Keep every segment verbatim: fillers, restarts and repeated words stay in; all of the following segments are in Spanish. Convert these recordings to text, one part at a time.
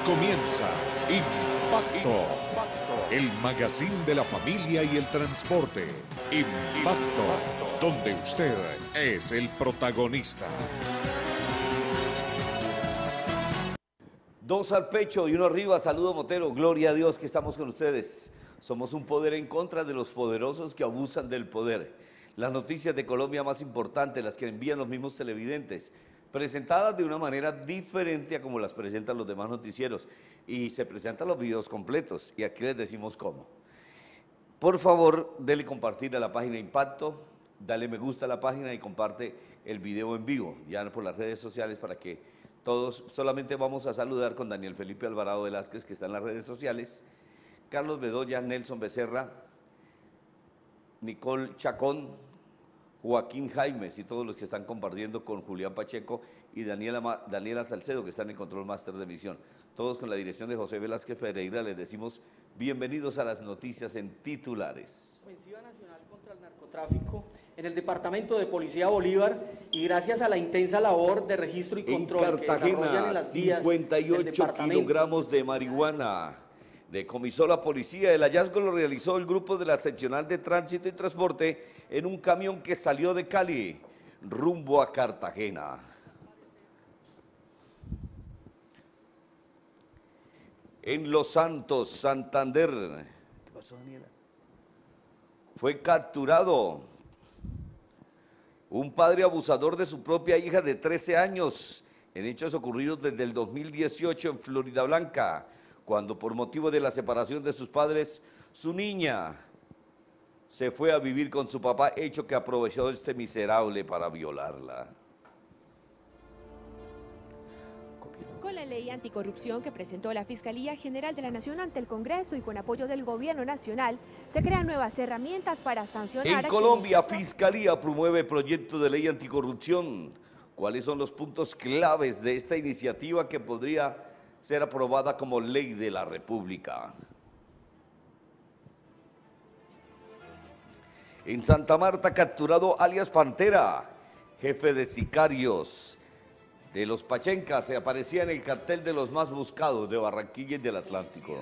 comienza Impacto, el magazine de la familia y el transporte. Impacto, donde usted es el protagonista. Dos al pecho y uno arriba, saludo Motero, gloria a Dios que estamos con ustedes. Somos un poder en contra de los poderosos que abusan del poder. Las noticias de Colombia más importantes, las que envían los mismos televidentes, presentadas de una manera diferente a como las presentan los demás noticieros. Y se presentan los videos completos y aquí les decimos cómo. Por favor, dele compartir a la página Impacto, dale me gusta a la página y comparte el video en vivo, ya por las redes sociales para que todos, solamente vamos a saludar con Daniel Felipe Alvarado Velázquez, que está en las redes sociales, Carlos Bedoya, Nelson Becerra, Nicole Chacón, Joaquín Jaimes y todos los que están compartiendo con Julián Pacheco y Daniela, Daniela Salcedo, que están en Control Máster de Emisión. Todos con la dirección de José Velázquez Ferreira les decimos bienvenidos a las noticias en titulares. Ofensiva nacional contra el narcotráfico en el departamento de Policía Bolívar y gracias a la intensa labor de registro y control en Cartagena, que desarrollan en las vías cincuenta y ocho kilogramos de marihuana. Decomisó la policía. El hallazgo lo realizó el grupo de la seccional de tránsito y transporte en un camión que salió de Cali rumbo a Cartagena. En Los Santos, Santander, ¿qué pasó, Daniela? Fue capturado un padre abusador de su propia hija de trece años en hechos ocurridos desde el dos mil dieciocho en Florida Blanca, cuando por motivo de la separación de sus padres, su niña se fue a vivir con su papá, hecho que aprovechó este miserable para violarla. Con la ley anticorrupción que presentó la Fiscalía General de la Nación ante el Congreso y con apoyo del Gobierno Nacional, se crean nuevas herramientas para sancionar. En Colombia, Fiscalía promueve proyecto de ley anticorrupción. ¿Cuáles son los puntos claves de esta iniciativa que podría ser aprobada como ley de la República? En Santa Marta, capturado alias Pantera, jefe de sicarios de los Pachencas, se aparecía en el cartel de los más buscados de Barranquilla y del Atlántico.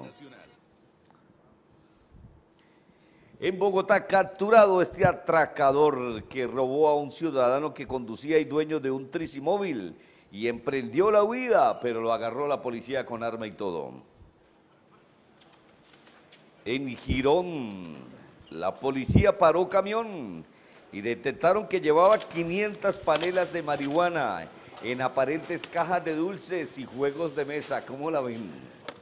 En Bogotá, capturado este atracador que robó a un ciudadano que conducía y dueño de un tricimóvil y emprendió la huida, pero lo agarró la policía con arma y todo. En Girón, la policía paró camión y detectaron que llevaba quinientas panelas de marihuana en aparentes cajas de dulces y juegos de mesa. ¿Cómo la ven?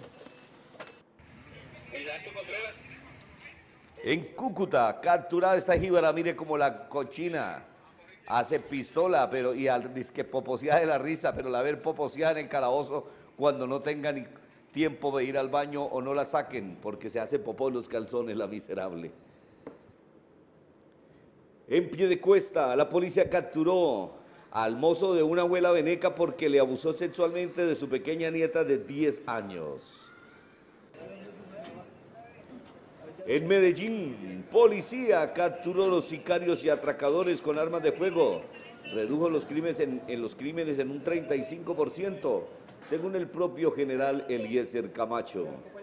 En Cúcuta, capturada esta jíbara, mire como la cochina hace pistola, pero y al disque poposea de la risa, pero la ver poposea en el calabozo cuando no tenga ni tiempo de ir al baño o no la saquen, porque se hace popó en los calzones la miserable. En Piedecuesta, la policía capturó al mozo de una abuela veneca porque le abusó sexualmente de su pequeña nieta de diez años. En Medellín, policía capturó a los sicarios y atracadores con armas de fuego. Redujo los crímenes en, en los crímenes en un treinta y cinco por ciento, según el propio general Eliezer Camacho.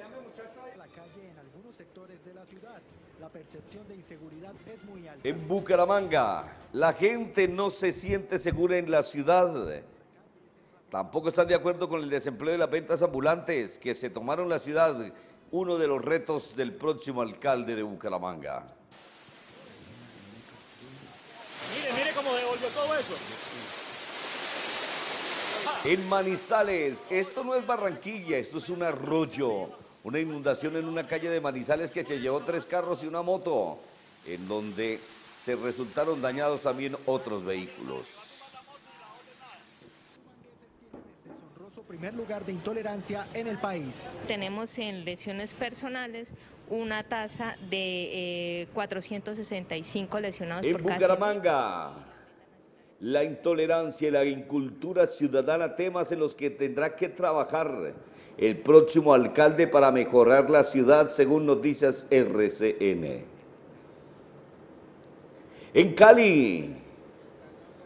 La percepción de inseguridad es muy alta. En Bucaramanga, la gente no se siente segura en la ciudad. Tampoco están de acuerdo con el desempleo de las ventas ambulantes que se tomaron la ciudad, uno de los retos del próximo alcalde de Bucaramanga. Mire, mire cómo devolvió todo eso. En Manizales, esto no es Barranquilla, esto es un arroyo. Una inundación en una calle de Manizales que se llevó tres carros y una moto, en donde se resultaron dañados también otros vehículos. Deshonroso primer lugar de intolerancia en el país. Tenemos en lesiones personales una tasa de eh, cuatrocientos sesenta y cinco lesionados en por cada Bucaramanga, la intolerancia y la incultura ciudadana, temas en los que tendrá que trabajar el próximo alcalde para mejorar la ciudad, según noticias R C N. En Cali,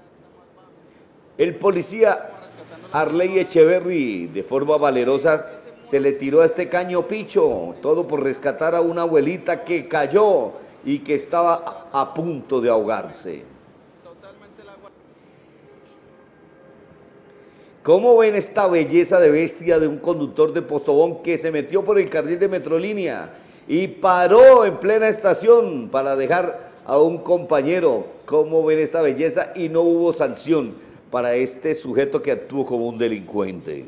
el policía Arley Echeverry, de forma valerosa, se le tiró a este caño picho, todo por rescatar a una abuelita que cayó y que estaba a, a punto de ahogarse. ¿Cómo ven esta belleza de bestia de un conductor de Postobón que se metió por el carril de Metrolínea y paró en plena estación para dejar a un compañero? ¿Cómo ven esta belleza? Y no hubo sanción para este sujeto que actuó como un delincuente.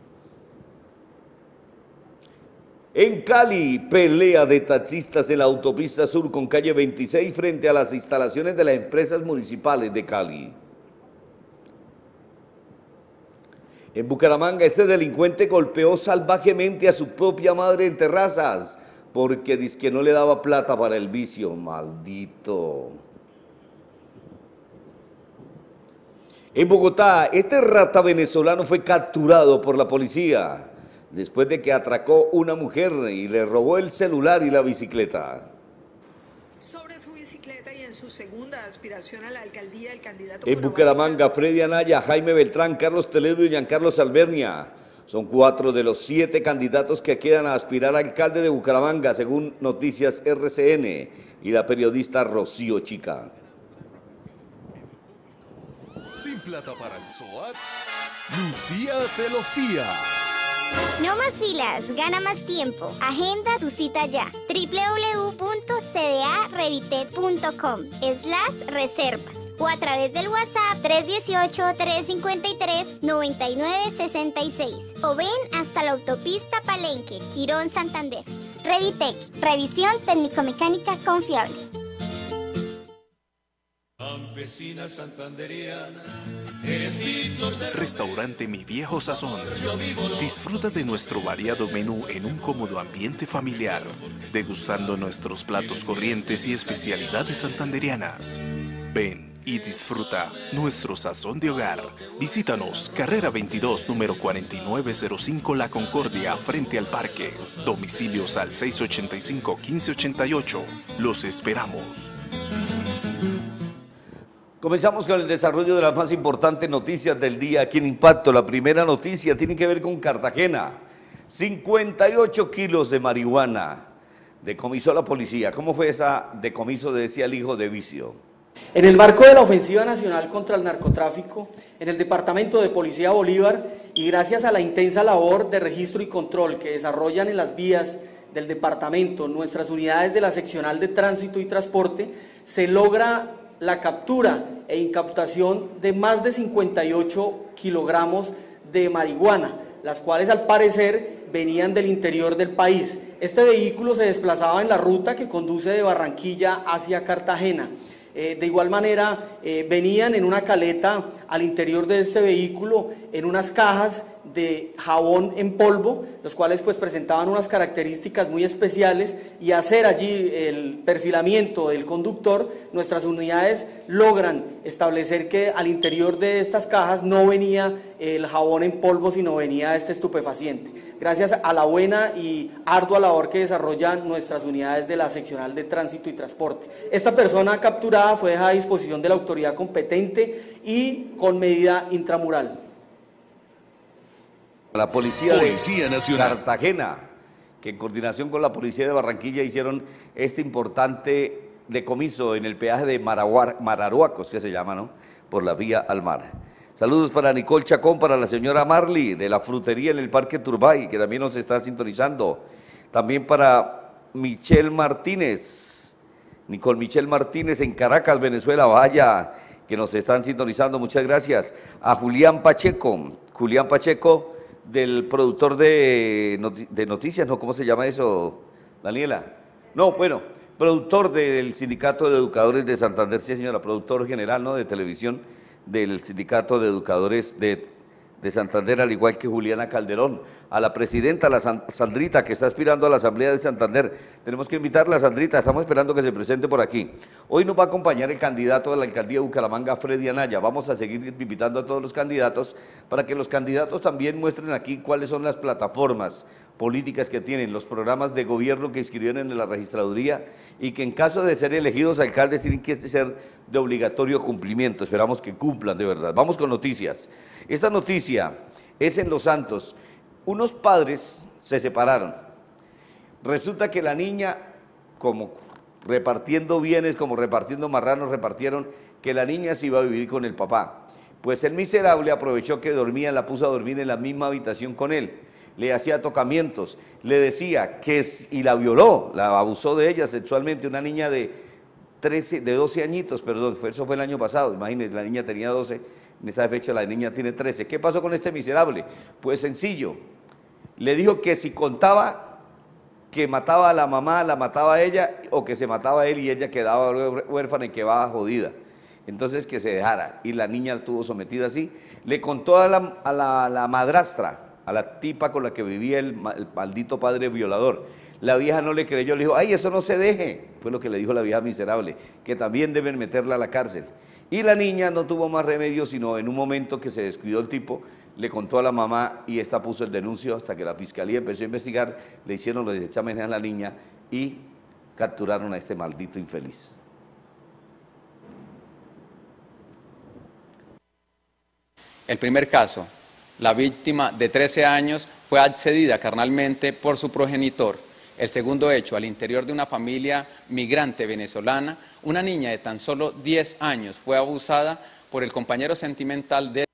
En Cali, pelea de taxistas en la autopista sur con calle veintiséis frente a las instalaciones de las empresas municipales de Cali. En Bucaramanga, este delincuente golpeó salvajemente a su propia madre en Terrazas porque dice que no le daba plata para el vicio, maldito. En Bogotá, este rata venezolano fue capturado por la policía después de que atracó una mujer y le robó el celular y la bicicleta. Sobre su bicicleta y en su segunda aspiración a la alcaldía, el candidato... En Bucaramanga, Freddy Anaya, Jaime Beltrán, Carlos Toledo y Giancarlo Albernia son cuatro de los siete candidatos que quedan a aspirar a alcalde de Bucaramanga, según Noticias R C N y la periodista Rocío Chica. Sin plata para el SOAT, Lucía te lo fía. No más filas, gana más tiempo. Agenda tu cita ya. doble u doble u doble u punto c d a revitet punto com slash reservas o a través del WhatsApp tres uno ocho, tres cinco tres, nueve nueve seis seis o ven hasta la autopista Palenque, Girón, Santander. Revitec, revisión técnico-mecánica confiable. Campesina santanderiana, eres mi flor de... Restaurante Mi Viejo Sazón. Disfruta de nuestro variado menú en un cómodo ambiente familiar, degustando nuestros platos corrientes y especialidades santanderianas. Ven y disfruta nuestro sazón de hogar. Visítanos, carrera veintidós, número cuarenta y nueve cero cinco La Concordia, frente al parque. Domicilios al seis ochenta y cinco, quince ochenta y ocho. Los esperamos. Comenzamos con el desarrollo de las más importantes noticias del día aquí en Impacto. La primera noticia tiene que ver con Cartagena. cincuenta y ocho kilos de marihuana decomisó la policía. ¿Cómo fue esa decomiso, decía el hijo de vicio? En el marco de la ofensiva nacional contra el narcotráfico, en el Departamento de Policía Bolívar, y gracias a la intensa labor de registro y control que desarrollan en las vías del departamento nuestras unidades de la seccional de tránsito y transporte, se logra la captura e incautación de más de cincuenta y ocho kilogramos de marihuana, las cuales al parecer venían del interior del país. Este vehículo se desplazaba en la ruta que conduce de Barranquilla hacia Cartagena. Eh, de igual manera, eh, venían en una caleta al interior de este vehículo en unas cajas de jabón en polvo, los cuales pues presentaban unas características muy especiales, y hacer allí el perfilamiento del conductor, nuestras unidades logran establecer que al interior de estas cajas no venía el jabón en polvo, sino venía este estupefaciente. Gracias a la buena y ardua labor que desarrollan nuestras unidades de la seccional de tránsito y transporte. Esta persona capturada fue dejada a disposición de la autoridad competente y con medida intramural. La Policía, Policía de Nacional. Cartagena, que en coordinación con la Policía de Barranquilla hicieron este importante decomiso en el peaje de Maraguar, Mararuacos, que se llama, ¿no?, por la vía al mar. Saludos para Nicole Chacón, para la señora Marley de la frutería en el Parque Turbay, que también nos está sintonizando. También para Michelle Martínez, Nicole Michelle Martínez en Caracas, Venezuela, vaya, que nos están sintonizando, muchas gracias. A Julián Pacheco, Julián Pacheco, del productor de, noti de noticias, ¿no? ¿Cómo se llama eso, Daniela? No, bueno, productor del Sindicato de Educadores de Santander, sí señora, productor general, ¿no?, de televisión del Sindicato de Educadores de, de Santander, al igual que Juliana Calderón. A la presidenta, la San Sandrita, que está aspirando a la Asamblea de Santander. Tenemos que invitarla, Sandrita, estamos esperando que se presente por aquí. Hoy nos va a acompañar el candidato a la alcaldía de Bucaramanga, Freddy Anaya. Vamos a seguir invitando a todos los candidatos para que los candidatos también muestren aquí cuáles son las plataformas políticas que tienen, los programas de gobierno que inscribieron en la registraduría y que en caso de ser elegidos alcaldes tienen que ser de obligatorio cumplimiento. Esperamos que cumplan de verdad. Vamos con noticias. Esta noticia es en Los Santos. Unos padres se separaron. Resulta que la niña, como repartiendo bienes, como repartiendo marranos, repartieron que la niña se iba a vivir con el papá. Pues el miserable aprovechó que dormía, la puso a dormir en la misma habitación con él. Le hacía tocamientos, le decía que es, y la violó, la abusó de ella sexualmente, una niña de trece, de doce añitos, perdón, eso fue el año pasado, imagínense, la niña tenía doce, en esta fecha la niña tiene trece. ¿Qué pasó con este miserable? Pues sencillo, le dijo que si contaba que mataba a la mamá, la mataba a ella, o que se mataba a él y ella quedaba huérfana y quedaba jodida. Entonces que se dejara, y la niña la tuvo sometida así. Le contó a la, a la, la madrastra, a la tipa con la que vivía el, el maldito padre violador. La vieja no le creyó, le dijo, ay, eso no se deje, fue lo que le dijo la vieja miserable, que también deben meterla a la cárcel. Y la niña no tuvo más remedio, sino en un momento que se descuidó el tipo, le contó a la mamá y esta puso el denuncio hasta que la fiscalía empezó a investigar, le hicieron los exámenes a la niña y capturaron a este maldito infeliz. El primer caso, la víctima de trece años fue accedida carnalmente por su progenitor. El segundo hecho, al interior de una familia migrante venezolana, una niña de tan solo diez años fue abusada por el compañero sentimental de...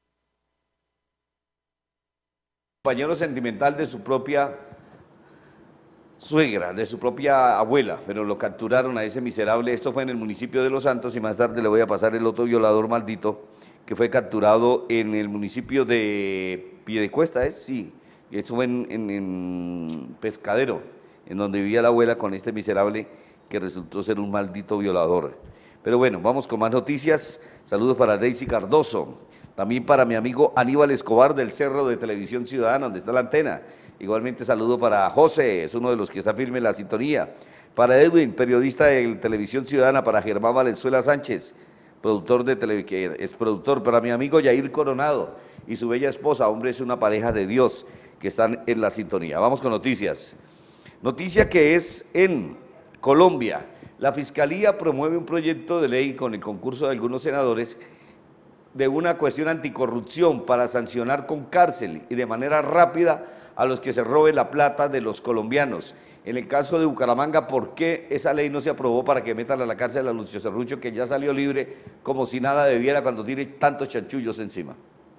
compañero sentimental de su propia suegra, de su propia abuela, pero lo capturaron a ese miserable. Esto fue en el municipio de Los Santos y más tarde le voy a pasar el otro violador maldito que fue capturado en el municipio de Piedecuesta, ¿es? Sí, eso fue en, en, en Pescadero, en donde vivía la abuela con este miserable que resultó ser un maldito violador. Pero bueno, vamos con más noticias. Saludos para Daisy Cardoso, también para mi amigo Aníbal Escobar del Cerro de Televisión Ciudadana, donde está la antena. Igualmente saludo para José, es uno de los que está firme en la sintonía. Para Edwin, periodista de Televisión Ciudadana, para Germán Valenzuela Sánchez, productor de tele, que es productor, para mi amigo Yair Coronado y su bella esposa, hombre, es una pareja de Dios que están en la sintonía. Vamos con noticias. Noticia que es en Colombia. La Fiscalía promueve un proyecto de ley con el concurso de algunos senadores de una cuestión anticorrupción para sancionar con cárcel y de manera rápida a los que se roben la plata de los colombianos. En el caso de Bucaramanga, ¿por qué esa ley no se aprobó para que metan a la cárcel a Lucio Serrucho, que ya salió libre como si nada debiera cuando tiene tantos chanchullos encima?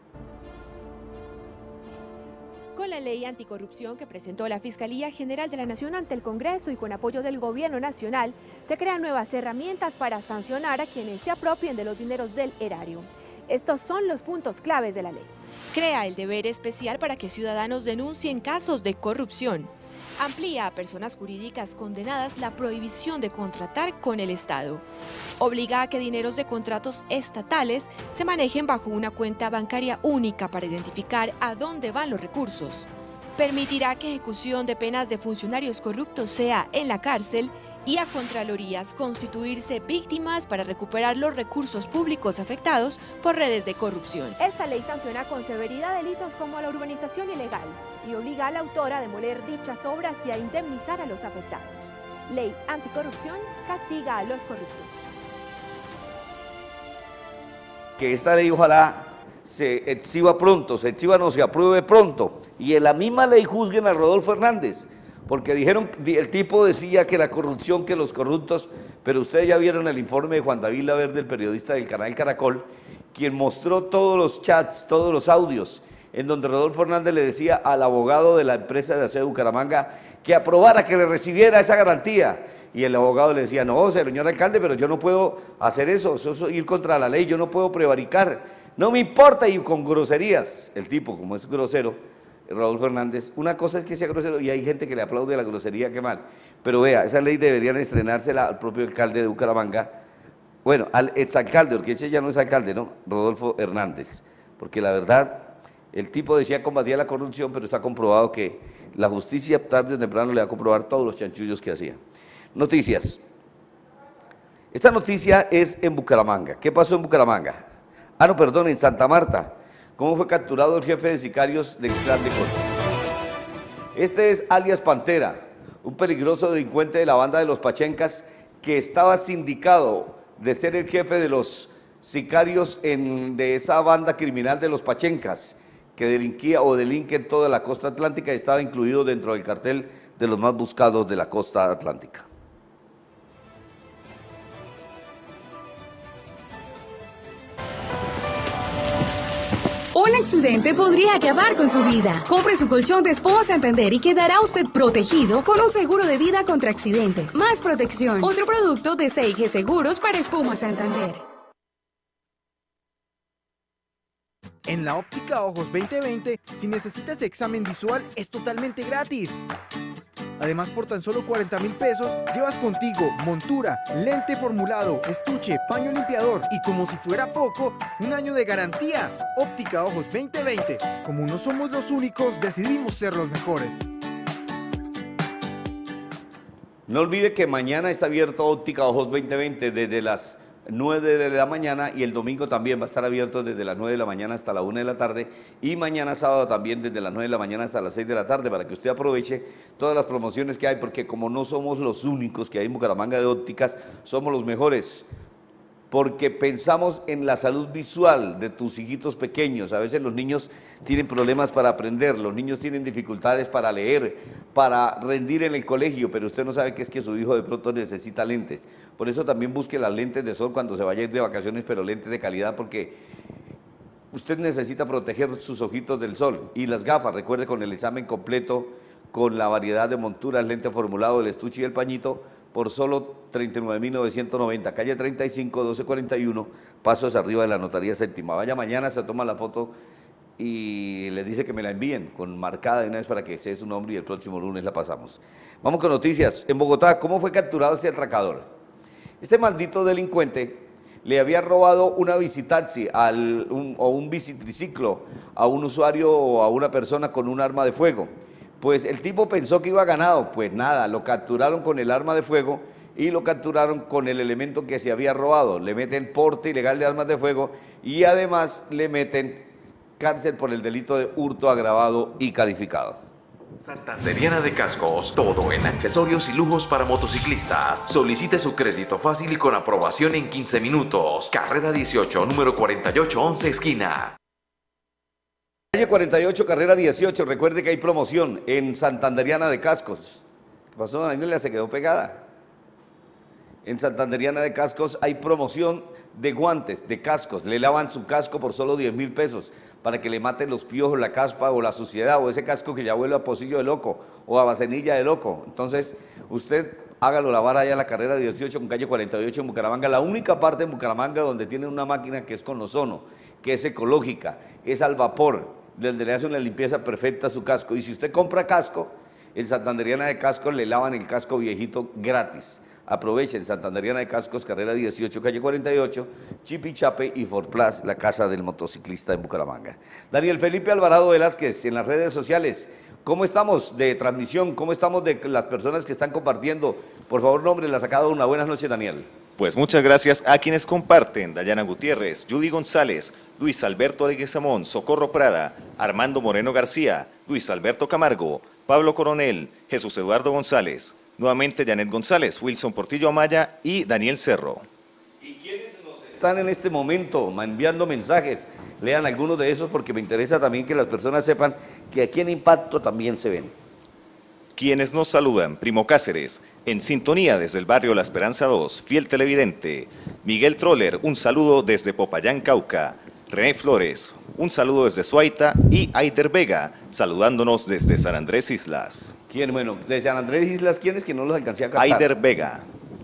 Con la ley anticorrupción que presentó la Fiscalía General de la Nación ante el Congreso y con apoyo del Gobierno Nacional, se crean nuevas herramientas para sancionar a quienes se apropien de los dineros del erario. Estos son los puntos claves de la ley. Crea el deber especial para que ciudadanos denuncien casos de corrupción. Amplía a personas jurídicas condenadas la prohibición de contratar con el Estado. Obliga a que dineros de contratos estatales se manejen bajo una cuenta bancaria única para identificar a dónde van los recursos. Permitirá que ejecución de penas de funcionarios corruptos sea en la cárcel y a contralorías constituirse víctimas para recuperar los recursos públicos afectados por redes de corrupción. Esta ley sanciona con severidad delitos como la urbanización ilegal y obliga a la autora a demoler dichas obras y a indemnizar a los afectados. Ley anticorrupción castiga a los corruptos. Que esta ley ojalá se exhiba pronto, se exhiba no, se apruebe pronto, y en la misma ley juzguen a Rodolfo Hernández, porque dijeron, el tipo decía que la corrupción, que los corruptos, pero ustedes ya vieron el informe de Juan David Laverde, el periodista del canal Caracol, quien mostró todos los chats, todos los audios, en donde Rodolfo Hernández le decía al abogado de la empresa de aseo Bucaramanga que aprobara, que le recibiera esa garantía, y el abogado le decía, no, señor alcalde, pero yo no puedo hacer eso, eso es ir contra la ley, yo no puedo prevaricar, no me importa, y con groserías, el tipo, como es grosero, Rodolfo Hernández, una cosa es que sea grosero y hay gente que le aplaude la grosería, qué mal, pero vea, esa ley deberían estrenársela al propio alcalde de Bucaramanga, bueno, al exalcalde, porque ese ya no es alcalde, ¿no? Rodolfo Hernández, porque la verdad, el tipo decía combatía la corrupción, pero está comprobado que la justicia tarde o temprano le va a comprobar todos los chanchullos que hacía. Noticias. Esta noticia es en Bucaramanga. ¿Qué pasó en Bucaramanga? Ah, no, perdón, en Santa Marta. ¿Cómo fue capturado el jefe de sicarios del clan de Corcho? Este es alias Pantera, un peligroso delincuente de la banda de los Pachencas que estaba sindicado de ser el jefe de los sicarios en, de esa banda criminal de los Pachencas, que delinquía o delinque en toda la costa atlántica y estaba incluido dentro del cartel de los más buscados de la costa atlántica. Un accidente podría acabar con su vida. Compre su colchón de Espuma Santander y quedará usted protegido con un seguro de vida contra accidentes. Más protección. Otro producto de C I G Seguros para Espuma Santander. En la óptica Ojos veinte veinte, si necesitas examen visual, es totalmente gratis. Además, por tan solo cuarenta mil pesos, llevas contigo montura, lente formulado, estuche, paño limpiador y, como si fuera poco, un año de garantía. Óptica Ojos veinte veinte. Como no somos los únicos, decidimos ser los mejores. No olvide que mañana está abierto Óptica Ojos veinte veinte desde las nueve de la mañana y el domingo también va a estar abierto desde las nueve de la mañana hasta la una de la tarde y mañana sábado también desde las nueve de la mañana hasta las seis de la tarde para que usted aproveche todas las promociones que hay, porque como no somos los únicos que hay en Bucaramanga de ópticas, somos los mejores, porque pensamos en la salud visual de tus hijitos pequeños. A veces los niños tienen problemas para aprender, los niños tienen dificultades para leer, para rendir en el colegio, pero usted no sabe que es que su hijo de pronto necesita lentes. Por eso también busque las lentes de sol cuando se vaya a ir de vacaciones, pero lentes de calidad, porque usted necesita proteger sus ojitos del sol. Y las gafas, recuerde, con el examen completo, con la variedad de monturas, lente formulado, el estuche y el pañito, por solo treinta y nueve mil novecientos noventa, calle treinta y cinco, doce cuarenta y uno, pasos arriba de la Notaría Séptima. Vaya mañana, se toma la foto y le dice que me la envíen con marcada de una vez para que sea su nombre y el próximo lunes la pasamos. Vamos con noticias. En Bogotá, ¿cómo fue capturado este atracador? Este maldito delincuente le había robado una bicitaxi al, un, o un bicitriciclo a un usuario o a una persona con un arma de fuego. Pues el tipo pensó que iba ganado, pues nada, lo capturaron con el arma de fuego y lo capturaron con el elemento que se había robado. Le meten porte ilegal de armas de fuego y además le meten cárcel por el delito de hurto agravado y calificado. Santanderiana de Cascos, todo en accesorios y lujos para motociclistas. Solicite su crédito fácil y con aprobación en quince minutos. Carrera dieciocho, número cuarenta y ocho once, esquina. Calle cuarenta y ocho, carrera dieciocho, recuerde que hay promoción en Santanderiana de Cascos. ¿Qué pasó, Daniela? Se quedó pegada. En Santanderiana de Cascos hay promoción de guantes, de cascos. Le lavan su casco por solo diez mil pesos para que le maten los piojos, la caspa o la suciedad, o ese casco que ya huele a pocillo de loco o a vasenilla de loco. Entonces, usted hágalo lavar allá en la carrera dieciocho con calle cuarenta y ocho en Bucaramanga, la única parte en Bucaramanga donde tienen una máquina que es con ozono, que es ecológica, es al vapor, donde le hace una limpieza perfecta a su casco. Y si usted compra casco, en Santanderiana de Cascos le lavan el casco viejito gratis. Aprovechen, Santanderiana de Cascos, carrera dieciocho, calle cuarenta y ocho, Chipichape y Forplas, la casa del motociclista en Bucaramanga. Daniel Felipe Alvarado Velázquez, en las redes sociales, ¿cómo estamos de transmisión? ¿Cómo estamos de las personas que están compartiendo? Por favor, nómbrelas a cada una. Buenas noches, Daniel. Pues muchas gracias a quienes comparten: Dayana Gutiérrez, Judy González, Luis Alberto Leguizamón, Socorro Prada, Armando Moreno García, Luis Alberto Camargo, Pablo Coronel, Jesús Eduardo González, nuevamente Janet González, Wilson Portillo Amaya y Daniel Cerro. ¿Y quiénes nos están en este momento enviando mensajes? Lean algunos de esos porque me interesa también que las personas sepan que aquí en Impacto también se ven. Quienes nos saludan: Primo Cáceres, en sintonía desde el barrio La Esperanza dos, fiel televidente. Miguel Troller, un saludo desde Popayán, Cauca. René Flores, un saludo desde Suaita. Y Aider Vega, saludándonos desde San Andrés Islas. ¿Quién? Bueno, de San Andrés Islas, ¿quién es que no los alcancé a captar? Aider Vega.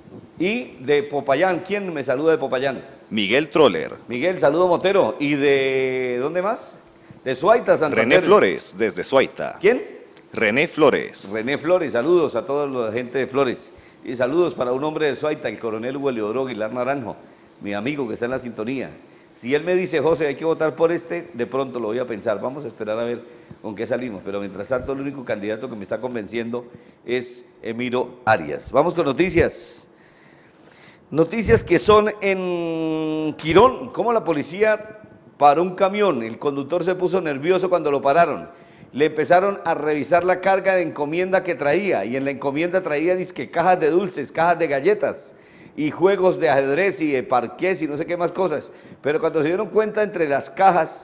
Y de Popayán, ¿quién me saluda de Popayán? Miguel Troller. Miguel, saludo Motero. ¿Y de dónde más? De Suaita, Santander. René Flores, desde Suaita. ¿Quién? René Flores. René Flores, saludos a toda la gente de Flores. Y saludos para un hombre de Suaita, el coronel Hugo Leodoro Aguilar Naranjo, mi amigo que está en la sintonía. Si él me dice, José, hay que votar por este, de pronto lo voy a pensar. Vamos a esperar a ver con qué salimos. Pero mientras tanto, el único candidato que me está convenciendo es Emiro Arias. Vamos con noticias. Noticias que son en Quirón. Cómo la policía paró un camión. El conductor se puso nervioso cuando lo pararon. Le empezaron a revisar la carga de encomienda que traía, y en la encomienda traía disque cajas de dulces, cajas de galletas y juegos de ajedrez y de parqués y no sé qué más cosas. Pero cuando se dieron cuenta, entre las cajas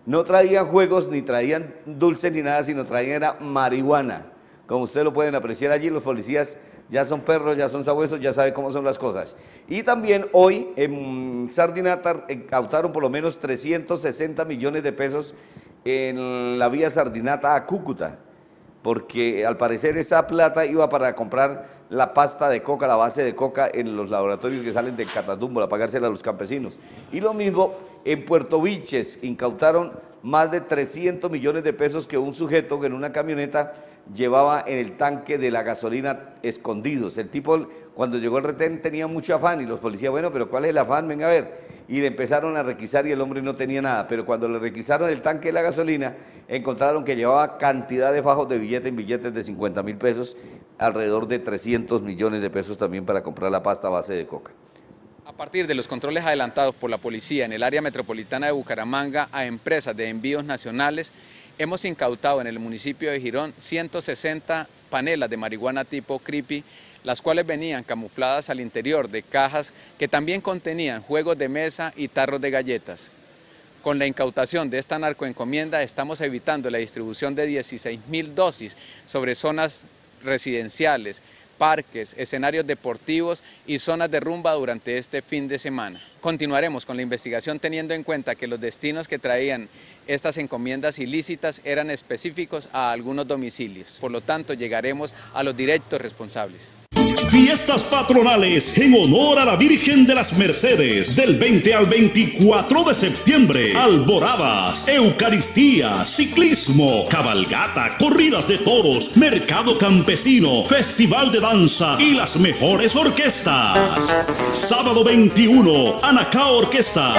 No traían juegos, ni traían dulces, ni nada, sino traían era marihuana. Como ustedes lo pueden apreciar allí, los policías ya son perros, ya son sabuesos, ya saben cómo son las cosas. Y también hoy en Sardinata incautaron por lo menos trescientos sesenta millones de pesos en la vía Sardinata a Cúcuta, porque al parecer esa plata iba para comprar la pasta de coca, la base de coca en los laboratorios que salen de Catatumbo, para pagársela a los campesinos. Y lo mismo en Puerto Vilches, incautaron más de trescientos millones de pesos que un sujeto que en una camioneta llevaba en el tanque de la gasolina escondidos. El tipo, cuando llegó el retén, tenía mucho afán y los policías, bueno, pero ¿cuál es el afán? Venga a ver. Y le empezaron a requisar y el hombre no tenía nada, pero cuando le requisaron el tanque de la gasolina, encontraron que llevaba cantidad de fajos de billetes en billetes de cincuenta mil pesos, alrededor de trescientos millones de pesos también para comprar la pasta base de coca. A partir de los controles adelantados por la policía en el área metropolitana de Bucaramanga a empresas de envíos nacionales, hemos incautado en el municipio de Girón ciento sesenta panelas de marihuana tipo creepy, las cuales venían camufladas al interior de cajas que también contenían juegos de mesa y tarros de galletas. Con la incautación de esta narcoencomienda estamos evitando la distribución de dieciséis mil dosis sobre zonas residenciales, parques, escenarios deportivos y zonas de rumba durante este fin de semana. Continuaremos con la investigación teniendo en cuenta que los destinos que traían estas encomiendas ilícitas eran específicos a algunos domicilios. Por lo tanto, llegaremos a los directos responsables. Fiestas patronales en honor a la Virgen de las Mercedes del veinte al veinticuatro de septiembre. Alboradas, Eucaristía, ciclismo, cabalgata, corridas de toros, mercado campesino, festival de danza y las mejores orquestas. Sábado veintiuno, Anacao Orquesta.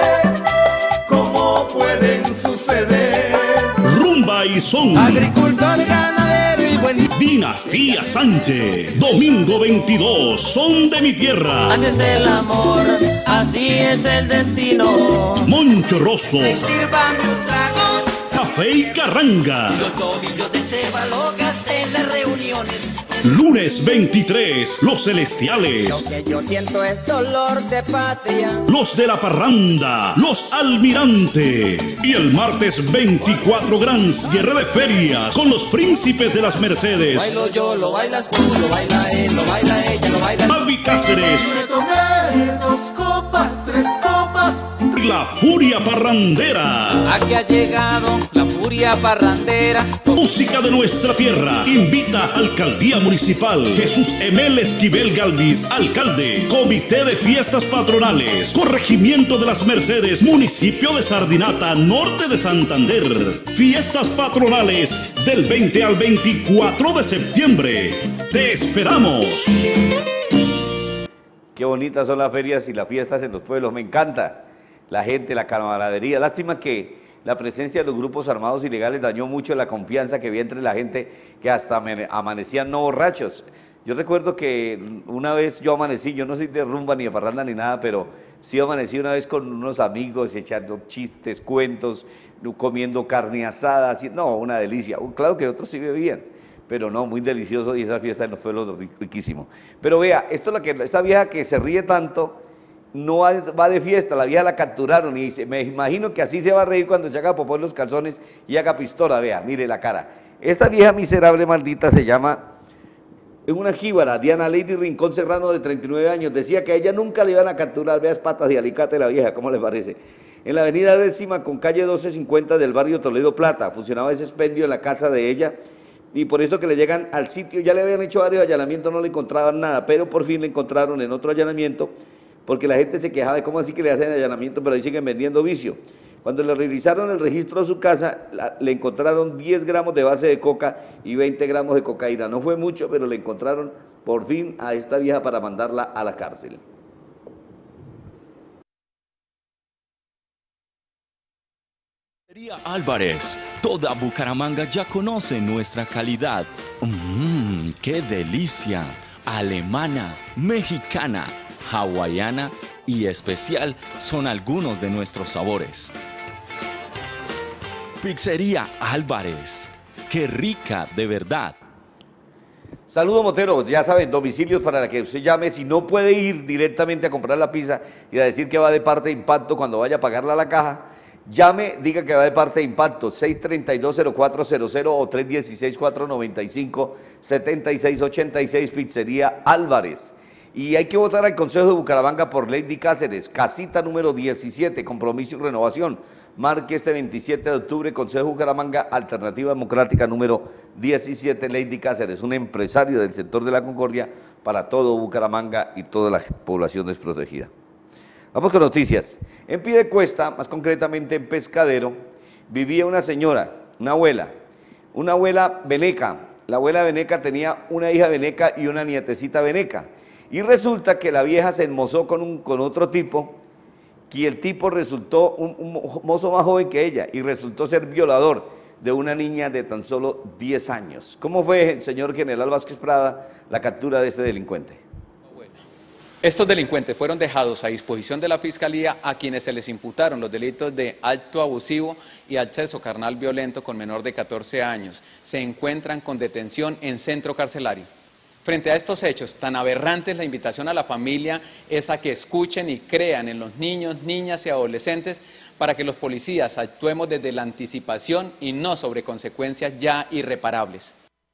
¿Cómo pueden suceder? Rumba y son. Agricultor, ganadero y buen. Dinastía Sánchez. Domingo veintidós, Son de mi tierra. Así es el amor, así es el destino. Moncho Rosso. Sírvame un trago. Café y Carranga. Los tobillos de Cheva lo gasté en las reuniones. Lunes veintitrés, Los Celestiales. Lo que yo siento es dolor de patria. Los de la Parranda, Los Almirante. Y el martes veinticuatro, gran cierre de ferias con los príncipes de las Mercedes. Bailo yo, lo bailas tú, lo baila él, lo baila ella, lo baila. Avi Cáceres. Me tomé dos copas, tres copas. Y la Furia Parrandera. Aquí ha llegado la Furia Parrandera. Música de nuestra tierra. Invita Alcaldía Municipal. Jesús Emel Esquivel Galvis, alcalde. Comité de Fiestas Patronales. Corregimiento de las Mercedes, municipio de Sardinata, norte de Santander. Fiestas patronales del veinte al veinticuatro de septiembre. ¡Te esperamos! Qué bonitas son las ferias y las fiestas en los pueblos, me encanta. La gente, la camaradería. Lástima que la presencia de los grupos armados ilegales dañó mucho la confianza que había entre la gente, que hasta amanecían no borrachos. Yo recuerdo que una vez yo amanecí, yo no soy de rumba ni de parranda ni nada, pero sí amanecí una vez con unos amigos echando chistes, cuentos, comiendo carne asada, así, no, una delicia. Claro que otros sí bebían, pero no, muy delicioso, y esa fiesta en los pueblos riquísimo. Pero vea, esto es lo que, esta vieja que se ríe tanto, no va, va de fiesta, la vieja la capturaron y dice, me imagino que así se va a reír cuando se haga popó en los calzones y haga pistola, vea, mire la cara. Esta vieja miserable maldita se llama, es una jíbara, Diana Lady Rincón Serrano, de treinta y nueve años, decía que a ella nunca le iban a capturar, vea, patas de alicate la vieja, ¿cómo le parece? En la avenida décima con calle doce cincuenta del barrio Toledo Plata, funcionaba ese expendio en la casa de ella, y por eso que le llegan al sitio, ya le habían hecho varios allanamientos, no le encontraban nada, pero por fin le encontraron en otro allanamiento, porque la gente se quejaba de cómo así que le hacen allanamiento, pero ahí siguen vendiendo vicio. Cuando le revisaron el registro de su casa, la, le encontraron diez gramos de base de coca y veinte gramos de cocaína. No fue mucho, pero le encontraron por fin a esta vieja para mandarla a la cárcel. Álvarez, toda Bucaramanga ya conoce nuestra calidad. Mmm, qué delicia. Alemana, mexicana, hawaiana y especial son algunos de nuestros sabores. Pizzería Álvarez, qué rica de verdad. Saludo Motero, ya saben, domicilios para que usted llame, si no puede ir directamente a comprar la pizza y a decir que va de parte de Impacto cuando vaya a pagarla a la caja, Llame, diga que va de parte de Impacto, seis tres dos, cero cuatro cero cero o tres uno seis, cuatro nueve cinco, siete seis ocho seis, Pizzería Álvarez. Y hay que votar al Consejo de Bucaramanga por Lady Cáceres, casita número diecisiete, compromiso y renovación. Marque este veintisiete de octubre, Consejo de Bucaramanga, Alternativa Democrática número diecisiete, Lady Cáceres, un empresario del sector de la Concordia para todo Bucaramanga y toda la población desprotegida. Vamos con noticias. En Piedecuesta, más concretamente en Pescadero, vivía una señora, una abuela, una abuela veneca. La abuela veneca tenía una hija veneca y una nietecita veneca. Y resulta que la vieja se enmozó con, un, con otro tipo, y el tipo resultó un, un mozo más joven que ella, y resultó ser violador de una niña de tan solo diez años. ¿Cómo fue, señor General Vázquez Prada, la captura de este delincuente? Estos delincuentes fueron dejados a disposición de la Fiscalía, a quienes se les imputaron los delitos de acto abusivo y acceso carnal violento con menor de catorce años. Se encuentran con detención en centro carcelario. Frente a estos hechos tan aberrantes, la invitación a la familia es a que escuchen y crean en los niños, niñas y adolescentes para que los policías actuemos desde la anticipación y no sobre consecuencias ya irreparables.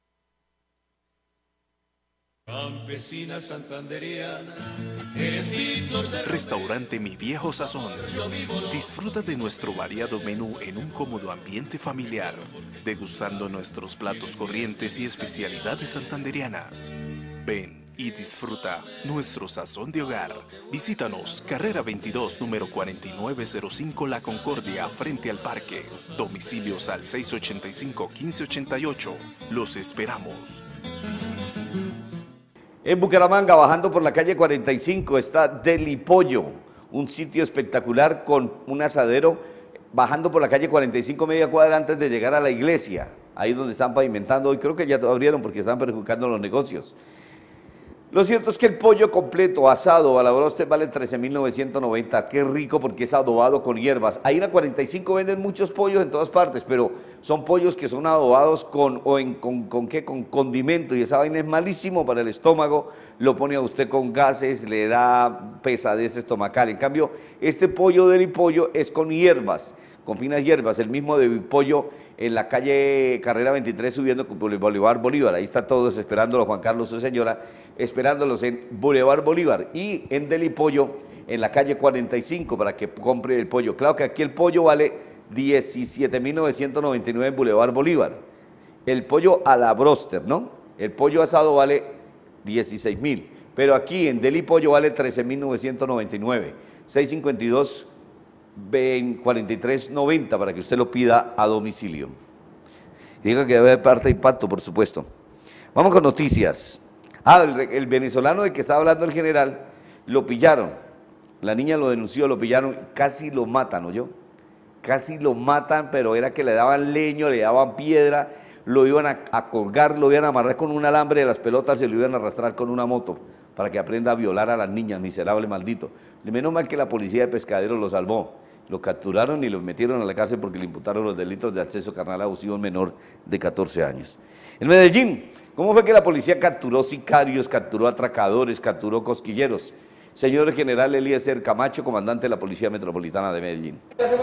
Campesina santanderiana, eres mi flor de... Restaurante Mi Viejo Sazón. Disfruta de nuestro variado menú en un cómodo ambiente familiar, degustando nuestros platos corrientes y especialidades santanderianas. Ven y disfruta nuestro sazón de hogar. Visítanos, carrera veintidós, número cuarenta y nueve cero cinco, La Concordia, frente al parque. Domicilios al seis ochenta y cinco, quince ochenta y ocho. Los esperamos. En Bucaramanga, bajando por la calle cuarenta y cinco, está Deli Pollo, un sitio espectacular con un asadero, bajando por la calle cuarenta y cinco, media cuadra antes de llegar a la iglesia, ahí donde están pavimentando hoy, creo que ya abrieron porque están perjudicando los negocios. Lo cierto es que el pollo completo, asado, a la broster, vale trece mil novecientos noventa, qué rico porque es adobado con hierbas. Ahí en la cuarenta y cinco venden muchos pollos en todas partes, pero son pollos que son adobados con, o en, con, con, ¿qué? Con condimento, y esa vaina es malísimo para el estómago, lo pone a usted con gases, le da pesadez estomacal. En cambio, este pollo del pollo es con hierbas, con finas hierbas, el mismo de pollo en la calle Carrera veintitrés subiendo con Boulevard Bolívar, ahí está todos esperándolo, Juan Carlos, su señora, esperándolos en Boulevard Bolívar, y en Deli Pollo en la calle cuarenta y cinco para que compre el pollo. Claro que aquí el pollo vale diecisiete mil novecientos noventa y nueve en Boulevard Bolívar, el pollo a la broster, ¿no? El pollo asado vale dieciséis mil, pero aquí en Deli Pollo vale trece mil novecientos noventa y nueve, seis cincuenta y dos, cuarenta y tres noventa para que usted lo pida a domicilio. Diga que debe de parte de Impacto, por supuesto. Vamos con noticias. Ah, el, el venezolano del que estaba hablando el general, lo pillaron. La niña lo denunció, lo pillaron, casi lo matan, ¿oyó? Casi lo matan, pero era que le daban leño, le daban piedra, lo iban a, a colgar, lo iban a amarrar con un alambre de las pelotas y lo iban a arrastrar con una moto para que aprenda a violar a las niñas, miserable maldito. Menos mal que la policía de Pescadero lo salvó. Lo capturaron y lo metieron a la cárcel porque le imputaron los delitos de acceso carnal abusivo a un menor de catorce años. En Medellín, ¿cómo fue que la policía capturó sicarios, capturó atracadores, capturó cosquilleros? Señor General Eliezer Camacho, comandante de la Policía Metropolitana de Medellín.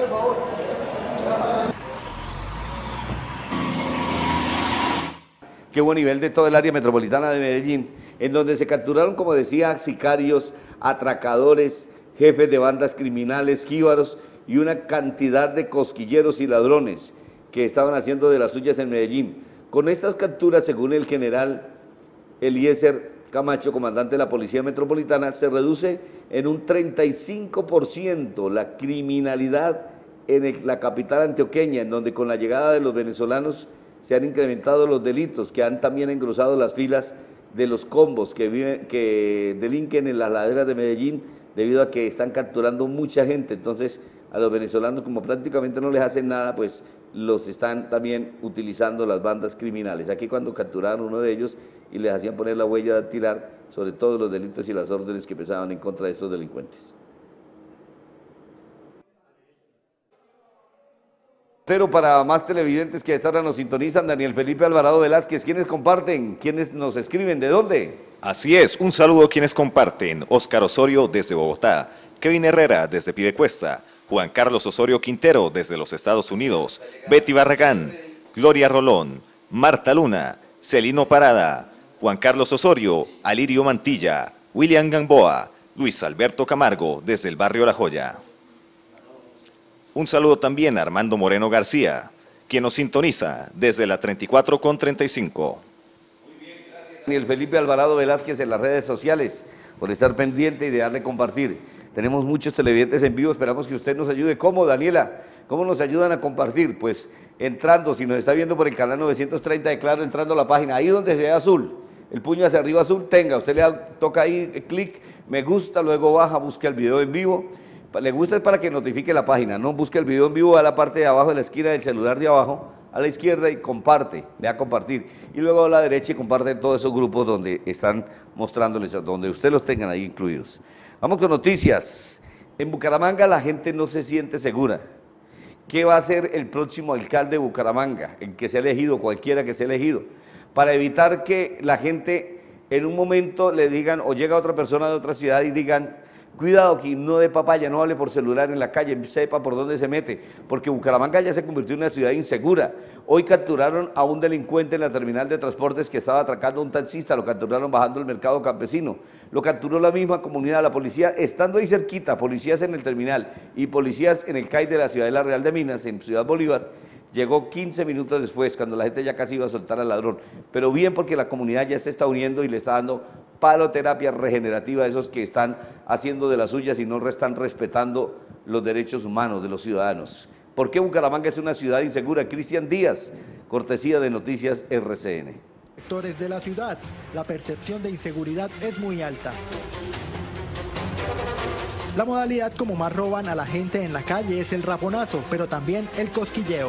Qué buen nivel de todo el área metropolitana de Medellín, en donde se capturaron, como decía, sicarios, atracadores, jefes de bandas criminales, jíbaros y una cantidad de cosquilleros y ladrones que estaban haciendo de las suyas en Medellín. Con estas capturas, según el general Eliezer Camacho, comandante de la Policía Metropolitana, se reduce en un treinta y cinco por ciento la criminalidad en el, la capital antioqueña, en donde con la llegada de los venezolanos se han incrementado los delitos, que han también engrosado las filas de los combos que, viven, que delinquen en las laderas de Medellín, debido a que están capturando mucha gente. Entonces a los venezolanos, como prácticamente no les hacen nada, pues los están también utilizando las bandas criminales. Aquí cuando capturaron uno de ellos y les hacían poner la huella dactilar sobre todos los delitos y las órdenes que pesaban en contra de estos delincuentes. Pero para más televidentes que a esta hora nos sintonizan, Daniel Felipe Alvarado Velázquez, ¿quiénes comparten? ¿Quiénes nos escriben? ¿De dónde? Así es, un saludo a quienes comparten: Óscar Osorio desde Bogotá, Kevin Herrera desde Piedecuesta, Juan Carlos Osorio Quintero desde los Estados Unidos, Betty Barragán, Gloria Rolón, Marta Luna, Celino Parada, Juan Carlos Osorio, Alirio Mantilla, William Gamboa, Luis Alberto Camargo desde el barrio La Joya. Un saludo también a Armando Moreno García, quien nos sintoniza desde la treinta y cuatro con treinta y cinco. Y el Felipe Alvarado Velázquez en las redes sociales, por estar pendiente y de darle compartir. Tenemos muchos televidentes en vivo, esperamos que usted nos ayude. ¿Cómo, Daniela? ¿Cómo nos ayudan a compartir? Pues entrando, si nos está viendo por el canal novecientos treinta de Claro, entrando a la página, ahí donde se ve azul, el puño hacia arriba azul, tenga, usted le da, toca ahí, clic, me gusta, luego baja, busca el video en vivo. Le gusta es para que notifique la página, no busque el video en vivo a la parte de abajo de la esquina del celular de abajo, a la izquierda y comparte, le da compartir. Y luego a la derecha y comparte en todos esos grupos donde están mostrándoles, donde usted los tengan ahí incluidos. Vamos con noticias. En Bucaramanga la gente no se siente segura. ¿Qué va a hacer el próximo alcalde de Bucaramanga, el que sea elegido, cualquiera que sea elegido? Para evitar que la gente en un momento le digan, o llega otra persona de otra ciudad y digan, cuidado que no de papaya, no hable por celular en la calle, sepa por dónde se mete, porque Bucaramanga ya se convirtió en una ciudad insegura. Hoy capturaron a un delincuente en la terminal de transportes que estaba atracando a un taxista, lo capturaron bajando el mercado campesino, lo capturó la misma comunidad, la policía, estando ahí cerquita, policías en el terminal y policías en el C A I de la Ciudadela Real de Minas, en Ciudad Bolívar. Llegó quince minutos después, cuando la gente ya casi iba a soltar al ladrón, pero bien porque la comunidad ya se está uniendo y le está dando paloterapia regenerativa a esos que están haciendo de las suyas y no están respetando los derechos humanos de los ciudadanos. ¿Por qué Bucaramanga es una ciudad insegura? Cristian Díaz, cortesía de Noticias R C N. Sectores de la ciudad, la percepción de inseguridad es muy alta. La modalidad como más roban a la gente en la calle es el raponazo, pero también el cosquilleo.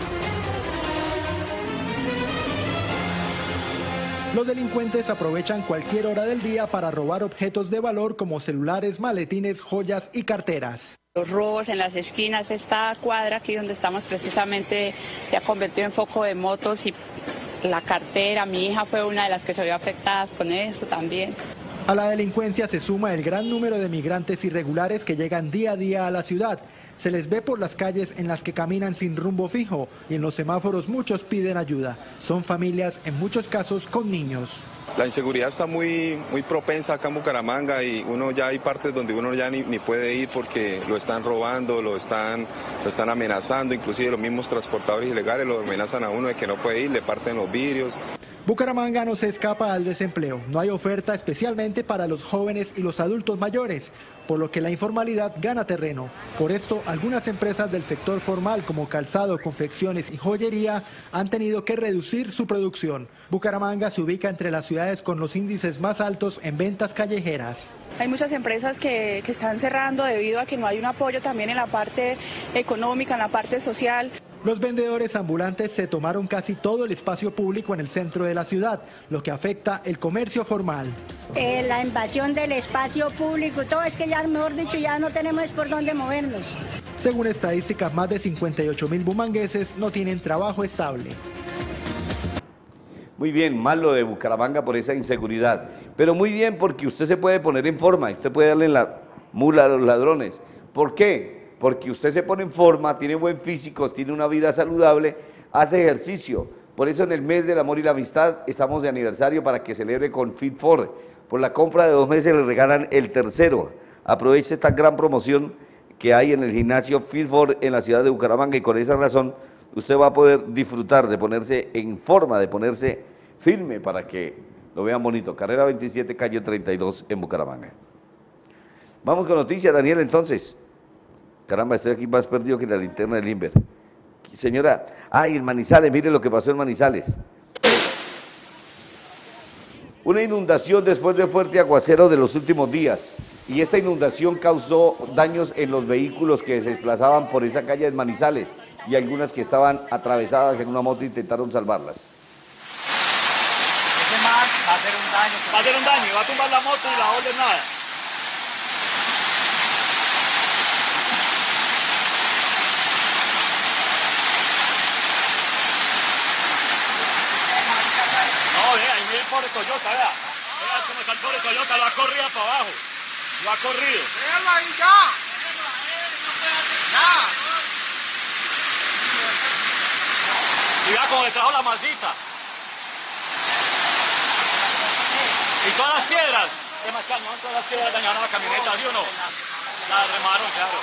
Los delincuentes aprovechan cualquier hora del día para robar objetos de valor como celulares, maletines, joyas y carteras. Los robos en las esquinas, esta cuadra aquí donde estamos precisamente se ha convertido en foco de motos y la cartera, mi hija fue una de las que se vio afectada con esto también. A la delincuencia se suma el gran número de migrantes irregulares que llegan día a día a la ciudad. Se les ve por las calles en las que caminan sin rumbo fijo y en los semáforos muchos piden ayuda. Son familias, en muchos casos, con niños. La inseguridad está muy, muy propensa acá en Bucaramanga y uno ya hay partes donde uno ya ni, ni puede ir porque lo están robando, lo están, lo están amenazando, inclusive los mismos transportadores ilegales lo amenazan a uno de que no puede ir, le parten los vidrios. Bucaramanga no se escapa al desempleo, no hay oferta especialmente para los jóvenes y los adultos mayores, por lo que la informalidad gana terreno. Por esto, algunas empresas del sector formal como calzado, confecciones y joyería han tenido que reducir su producción. Bucaramanga se ubica entre las ciudades con los índices más altos en ventas callejeras. Hay muchas empresas que, que están cerrando debido a que no hay un apoyo también en la parte económica, en la parte social. Los vendedores ambulantes se tomaron casi todo el espacio público en el centro de la ciudad, lo que afecta el comercio formal. Eh, la invasión del espacio público, todo es que ya, mejor dicho, ya no tenemos por dónde movernos. Según estadísticas, más de cincuenta y ocho mil bumangueses no tienen trabajo estable. Muy bien, mal lo de Bucaramanga por esa inseguridad, pero muy bien porque usted se puede poner en forma, usted puede darle la mula a los ladrones. ¿Por qué? Porque usted se pone en forma, tiene buen físico, tiene una vida saludable, hace ejercicio. Por eso en el mes del amor y la amistad estamos de aniversario para que celebre con Fit cuatro. Por la compra de dos meses le regalan el tercero. Aproveche esta gran promoción que hay en el gimnasio Fit cuatro en la ciudad de Bucaramanga y con esa razón usted va a poder disfrutar de ponerse en forma, de ponerse firme para que lo vean bonito. Carrera veintisiete, calle treinta y dos en Bucaramanga. Vamos con noticias, Daniel, entonces. Caramba, estoy aquí más perdido que la linterna del Inver. Señora, ay, en Manizales, mire lo que pasó en Manizales. Una inundación después de fuerte aguacero de los últimos días. Y esta inundación causó daños en los vehículos que se desplazaban por esa calle de Manizales y algunas que estaban atravesadas en una moto intentaron salvarlas. Ese man va a hacer un daño. Va a hacer un daño, va a tumbar la moto y la orden nada. Pobre Toyota, vea, vea cómo está el pobre Toyota, lo ha corrido para abajo, lo ha corrido. ¡Déjalo ahí ya! ¡Déjalo a él, no puede hacer Y vea cómo le trajo la maldita. Y todas las piedras. ¿Qué más calma? Todas las piedras dañaron la camioneta, ¿sí o no? La remaron, claro.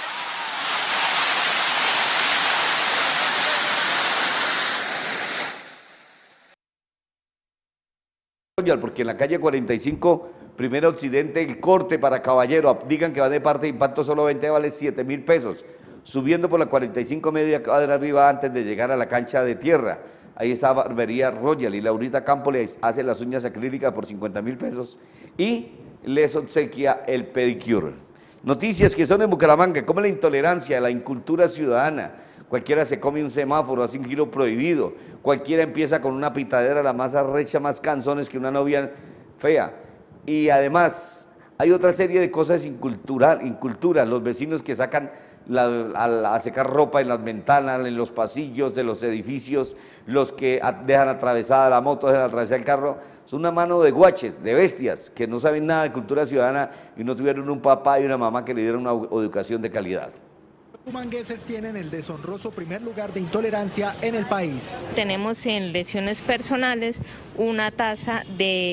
Porque en la calle cuarenta y cinco, primer occidente, el corte para Caballero, digan que va de parte de impacto, solo veinte vale siete mil pesos. Subiendo por la cuarenta y cinco, media cuadra arriba antes de llegar a la cancha de tierra. Ahí está Barbería Royal y Laurita Campo les hace las uñas acrílicas por cincuenta mil pesos y les obsequia el pedicure. Noticias que son en Bucaramanga, como la intolerancia, la incultura ciudadana. Cualquiera se come un semáforo, hace un giro prohibido. Cualquiera empieza con una pitadera, la más arrecha, más canzones que una novia fea. Y además, hay otra serie de cosas incultural, incultura. Los vecinos que sacan la, a, a secar ropa en las ventanas, en los pasillos de los edificios, los que a, dejan atravesada la moto, dejan atravesar el carro. Es una mano de guaches, de bestias, que no saben nada de cultura ciudadana y no tuvieron un papá y una mamá que le dieron una educación de calidad. Bumangueses tienen el deshonroso primer lugar de intolerancia en el país. Tenemos en lesiones personales una tasa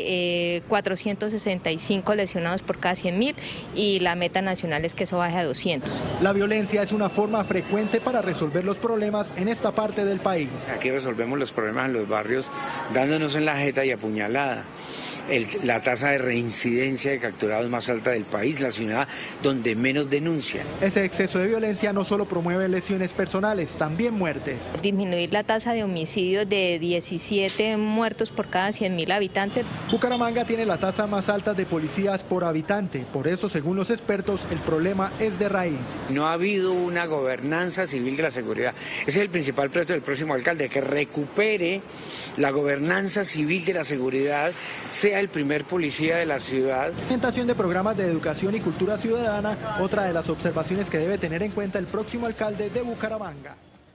de eh, cuatrocientos sesenta y cinco lesionados por cada cien mil y la meta nacional es que eso baje a doscientos. La violencia es una forma frecuente para resolver los problemas en esta parte del país. Aquí resolvemos los problemas en los barrios dándonos en la jeta y apuñalada. El, la tasa de reincidencia de capturados más alta del país, la ciudad donde menos denuncian. Ese exceso de violencia no solo promueve lesiones personales, también muertes. Disminuir la tasa de homicidios de diecisiete muertos por cada cien mil habitantes. Bucaramanga tiene la tasa más alta de policías por habitante, por eso, según los expertos, el problema es de raíz. No ha habido una gobernanza civil de la seguridad. Ese es el principal proyecto del próximo alcalde, que recupere la gobernanza civil de la seguridad, sea el primer policía de la ciudad. Implementación de programas de educación y cultura ciudadana, otra de las observaciones que debe tener en cuenta el próximo alcalde de Bucaramanga.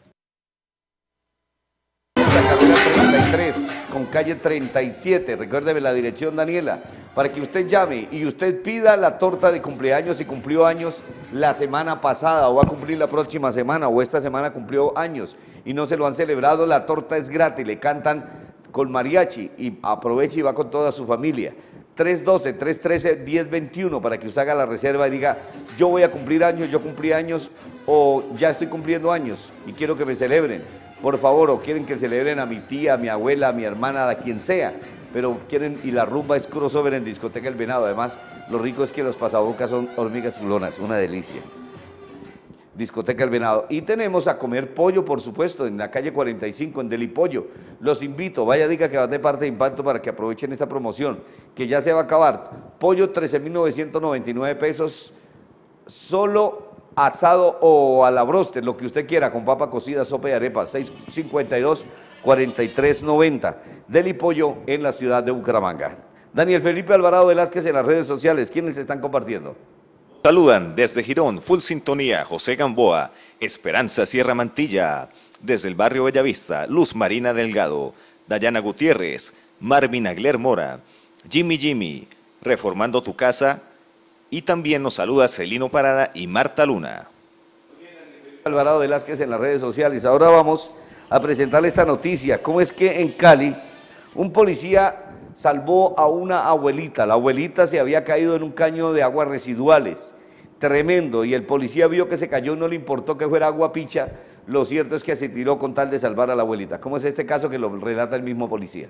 La carrera treinta y tres con calle treinta y siete, recuérdeme la dirección, Daniela, para que usted llame y usted pida la torta de cumpleaños si cumplió años la semana pasada o va a cumplir la próxima semana o esta semana cumplió años y no se lo han celebrado, la torta es gratis, le cantan con mariachi y aproveche y va con toda su familia. tres uno dos, tres uno tres, uno cero dos uno para que usted haga la reserva y diga yo voy a cumplir años, yo cumplí años o ya estoy cumpliendo años y quiero que me celebren, por favor, o quieren que celebren a mi tía, a mi abuela, a mi hermana, a quien sea, pero quieren, y la rumba es crossover en Discoteca El Venado. Además, lo rico es que los pasabocas son hormigas culonas, una delicia. Discoteca El Venado. Y tenemos a comer pollo, por supuesto, en la calle cuarenta y cinco, en Delipollo. Los invito, vaya, diga que va de parte de Impacto para que aprovechen esta promoción, que ya se va a acabar. Pollo, trece mil novecientos noventa y nueve pesos, solo asado o a la broster, lo que usted quiera, con papa cocida, sopa y arepa, seis cincuenta y dos, cuarenta y tres noventa. Delipollo en la ciudad de Bucaramanga. Daniel Felipe Alvarado Velázquez en las redes sociales, ¿quiénes están compartiendo? Saludan desde Girón, full sintonía, José Gamboa, Esperanza Sierra Mantilla, desde el barrio Bellavista, Luz Marina Delgado, Dayana Gutiérrez, Marvin Agler Mora, Jimmy Jimmy, Reformando tu Casa, y también nos saluda Celino Parada y Marta Luna. Alvarado Velázquez en las redes sociales. Ahora vamos a presentarle esta noticia. ¿Cómo es que en Cali un policía salvó a una abuelita? La abuelita se había caído en un caño de aguas residuales, tremendo, y el policía vio que se cayó, no le importó que fuera agua picha, lo cierto es que se tiró con tal de salvar a la abuelita. ¿Cómo es este caso que lo relata el mismo policía?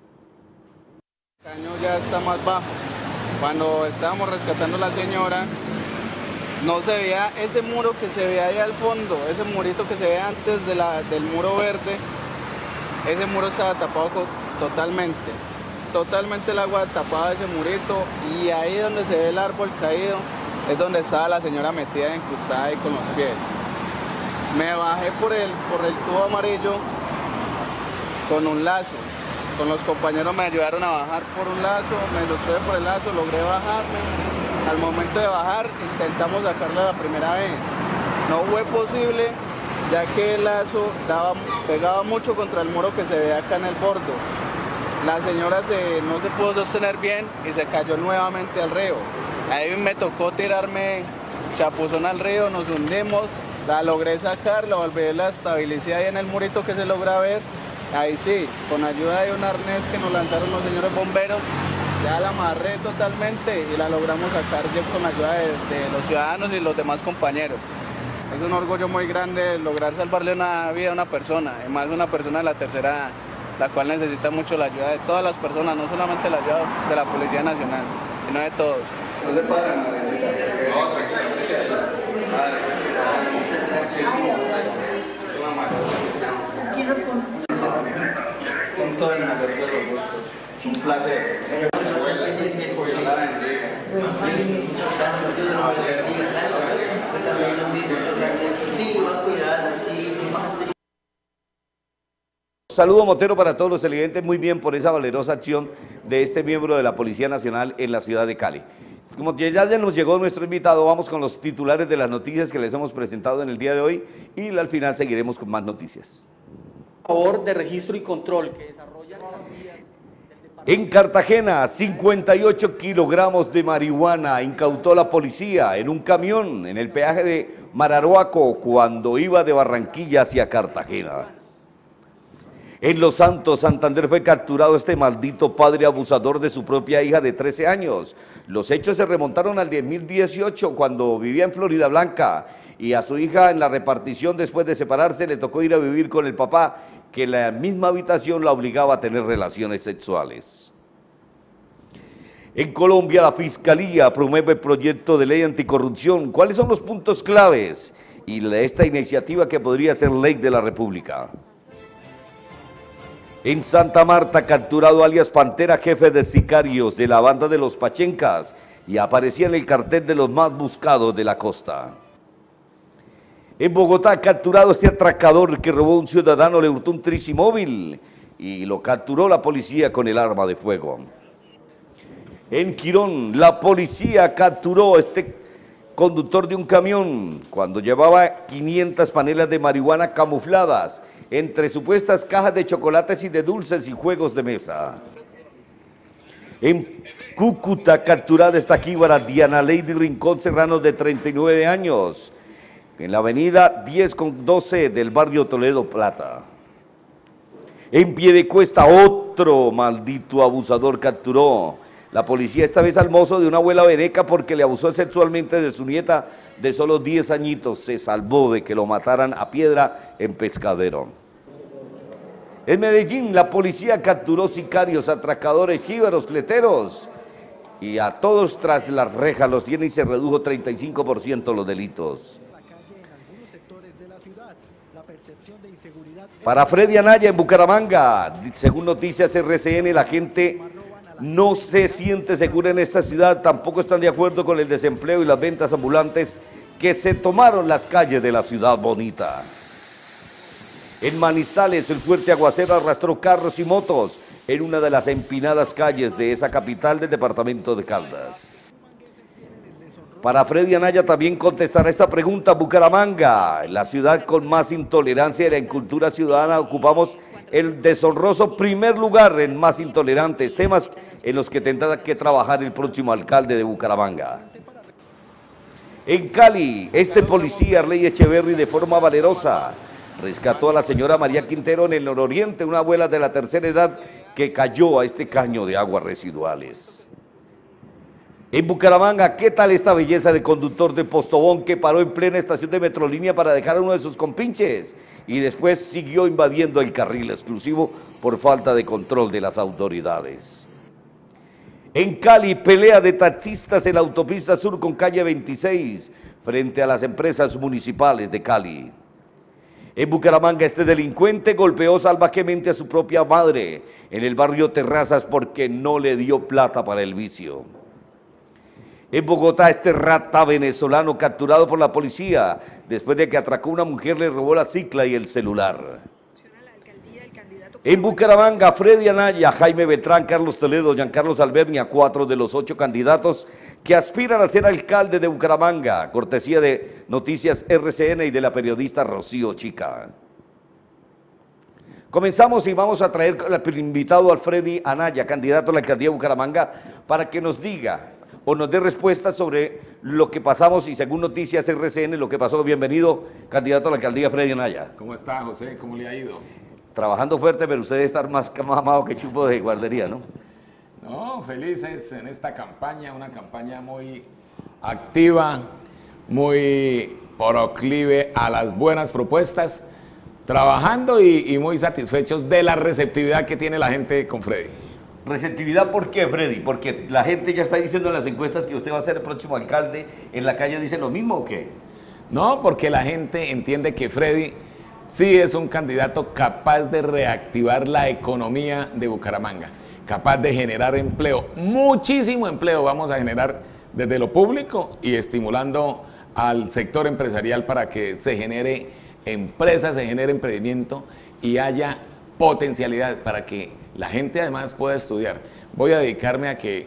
El caño ya está más bajo. Cuando estábamos rescatando a la señora, no se veía ese muro que se ve ahí al fondo, ese murito que se ve antes de la, del muro verde, ese muro estaba tapado totalmente. Totalmente el agua tapaba ese murito y ahí donde se ve el árbol caído es donde estaba la señora metida incrustada ahí con los pies. Me bajé por el, por el tubo amarillo con un lazo. Con los compañeros me ayudaron a bajar por un lazo, me sostuve por el lazo, logré bajarme. Al momento de bajar intentamos sacarla la primera vez. No fue posible ya que el lazo daba, pegaba mucho contra el muro que se ve acá en el bordo. La señora se, no se pudo sostener bien y se cayó nuevamente al río. Ahí me tocó tirarme chapuzón al río, nos hundimos La logré sacar, la volví, la estabilicé ahí en el murito que se logra ver. Ahí sí, con ayuda de un arnés que nos lanzaron los señores bomberos, ya la amarré totalmente y la logramos sacar ya con ayuda de, de los ciudadanos y los demás compañeros. Es un orgullo muy grande lograr salvarle una vida a una persona, además una persona de la tercera edad, la cual necesita mucho la ayuda de todas las personas, no solamente la ayuda de la Policía Nacional, sino de todos. No se para, con todo el mayor de los gustos. Un placer. Saludo motero para todos los televidentes, muy bien por esa valerosa acción de este miembro de la Policía Nacional en la ciudad de Cali. Como ya, ya nos llegó nuestro invitado, vamos con los titulares de las noticias que les hemos presentado en el día de hoy y al final seguiremos con más noticias. Labor de registro y control que desarrollan las vías. En Cartagena, cincuenta y ocho kilogramos de marihuana incautó la policía en un camión en el peaje de Mararuaco cuando iba de Barranquilla hacia Cartagena. En Los Santos, Santander, fue capturado este maldito padre abusador de su propia hija de trece años. Los hechos se remontaron al dos mil dieciocho, cuando vivía en Florida Blanca, y a su hija en la repartición, después de separarse, le tocó ir a vivir con el papá, que en la misma habitación la obligaba a tener relaciones sexuales. En Colombia, la Fiscalía promueve proyecto de ley anticorrupción. ¿Cuáles son los puntos claves y de esta iniciativa que podría ser ley de la República? En Santa Marta, capturado alias Pantera, jefe de sicarios de la banda de los Pachencas, y aparecía en el cartel de los más buscados de la costa. En Bogotá, capturado este atracador que robó a un ciudadano, le hurtó un tricimóvil y lo capturó la policía con el arma de fuego. En Quirón, la policía capturó a este conductor de un camión cuando llevaba quinientas panelas de marihuana camufladas entre supuestas cajas de chocolates y de dulces y juegos de mesa. En Cúcuta, capturada esta jíbara Diana Lady Rincón Serrano, de treinta y nueve años, en la avenida diez con doce del barrio Toledo Plata. En Piedecuesta, otro maldito abusador capturó la policía, esta vez al mozo de una abuela veneca, porque le abusó sexualmente de su nieta de solo diez añitos. Se salvó de que lo mataran a piedra en Pescadero. En Medellín, la policía capturó sicarios, atracadores, jíbaros, fleteros, y a todos tras las rejas los tiene y se redujo treinta y cinco por ciento los delitos. Para Freddy Anaya en Bucaramanga, según noticias R C N, la gente no se siente segura en esta ciudad, tampoco están de acuerdo con el desempleo y las ventas ambulantes que se tomaron las calles de la ciudad bonita. En Manizales, el fuerte aguacero arrastró carros y motos en una de las empinadas calles de esa capital del departamento de Caldas. Para Freddy Anaya también contestará esta pregunta: Bucaramanga, la ciudad con más intolerancia de la incultura ciudadana, ocupamos el deshonroso primer lugar en más intolerantes, temas en los que tendrá que trabajar el próximo alcalde de Bucaramanga. En Cali, este policía, Arley Echeverry, de forma valerosa, rescató a la señora María Quintero en el nororiente, una abuela de la tercera edad que cayó a este caño de aguas residuales. En Bucaramanga, ¿qué tal esta belleza de conductor de Postobón que paró en plena estación de Metrolínea para dejar a uno de sus compinches y después siguió invadiendo el carril exclusivo por falta de control de las autoridades? En Cali, pelea de taxistas en la autopista sur con calle veintiséis frente a las empresas municipales de Cali. En Bucaramanga, este delincuente golpeó salvajemente a su propia madre en el barrio Terrazas porque no le dio plata para el vicio. En Bogotá, este rata venezolano capturado por la policía después de que atracó a una mujer, le robó la cicla y el celular. En Bucaramanga, Freddy Anaya, Jaime Beltrán, Carlos Toledo, Giancarlos Albernia, cuatro de los ocho candidatos que aspiran a ser alcalde de Bucaramanga, cortesía de Noticias R C N y de la periodista Rocío Chica. Comenzamos y vamos a traer al invitado al Freddy Anaya, candidato a la alcaldía de Bucaramanga, para que nos diga o nos dé respuestas sobre lo que pasamos y según Noticias R C N, lo que pasó. Bienvenido, candidato a la alcaldía Freddy Anaya. ¿Cómo está, José? ¿Cómo le ha ido? Trabajando fuerte, pero usted debe estar más mamado que chupo de guardería, ¿no? No, felices en esta campaña, una campaña muy activa, muy proclive a las buenas propuestas, trabajando y, y muy satisfechos de la receptividad que tiene la gente con Freddy. ¿Receptividad por qué, Freddy? Porque la gente ya está diciendo en las encuestas que usted va a ser el próximo alcalde. ¿En la calle dicen lo mismo o qué? No, porque la gente entiende que Freddy sí es un candidato capaz de reactivar la economía de Bucaramanga, capaz de generar empleo, muchísimo empleo vamos a generar desde lo público y estimulando al sector empresarial para que se genere empresa, se genere emprendimiento y haya potencialidad para que la gente además pueda estudiar. Voy a dedicarme a que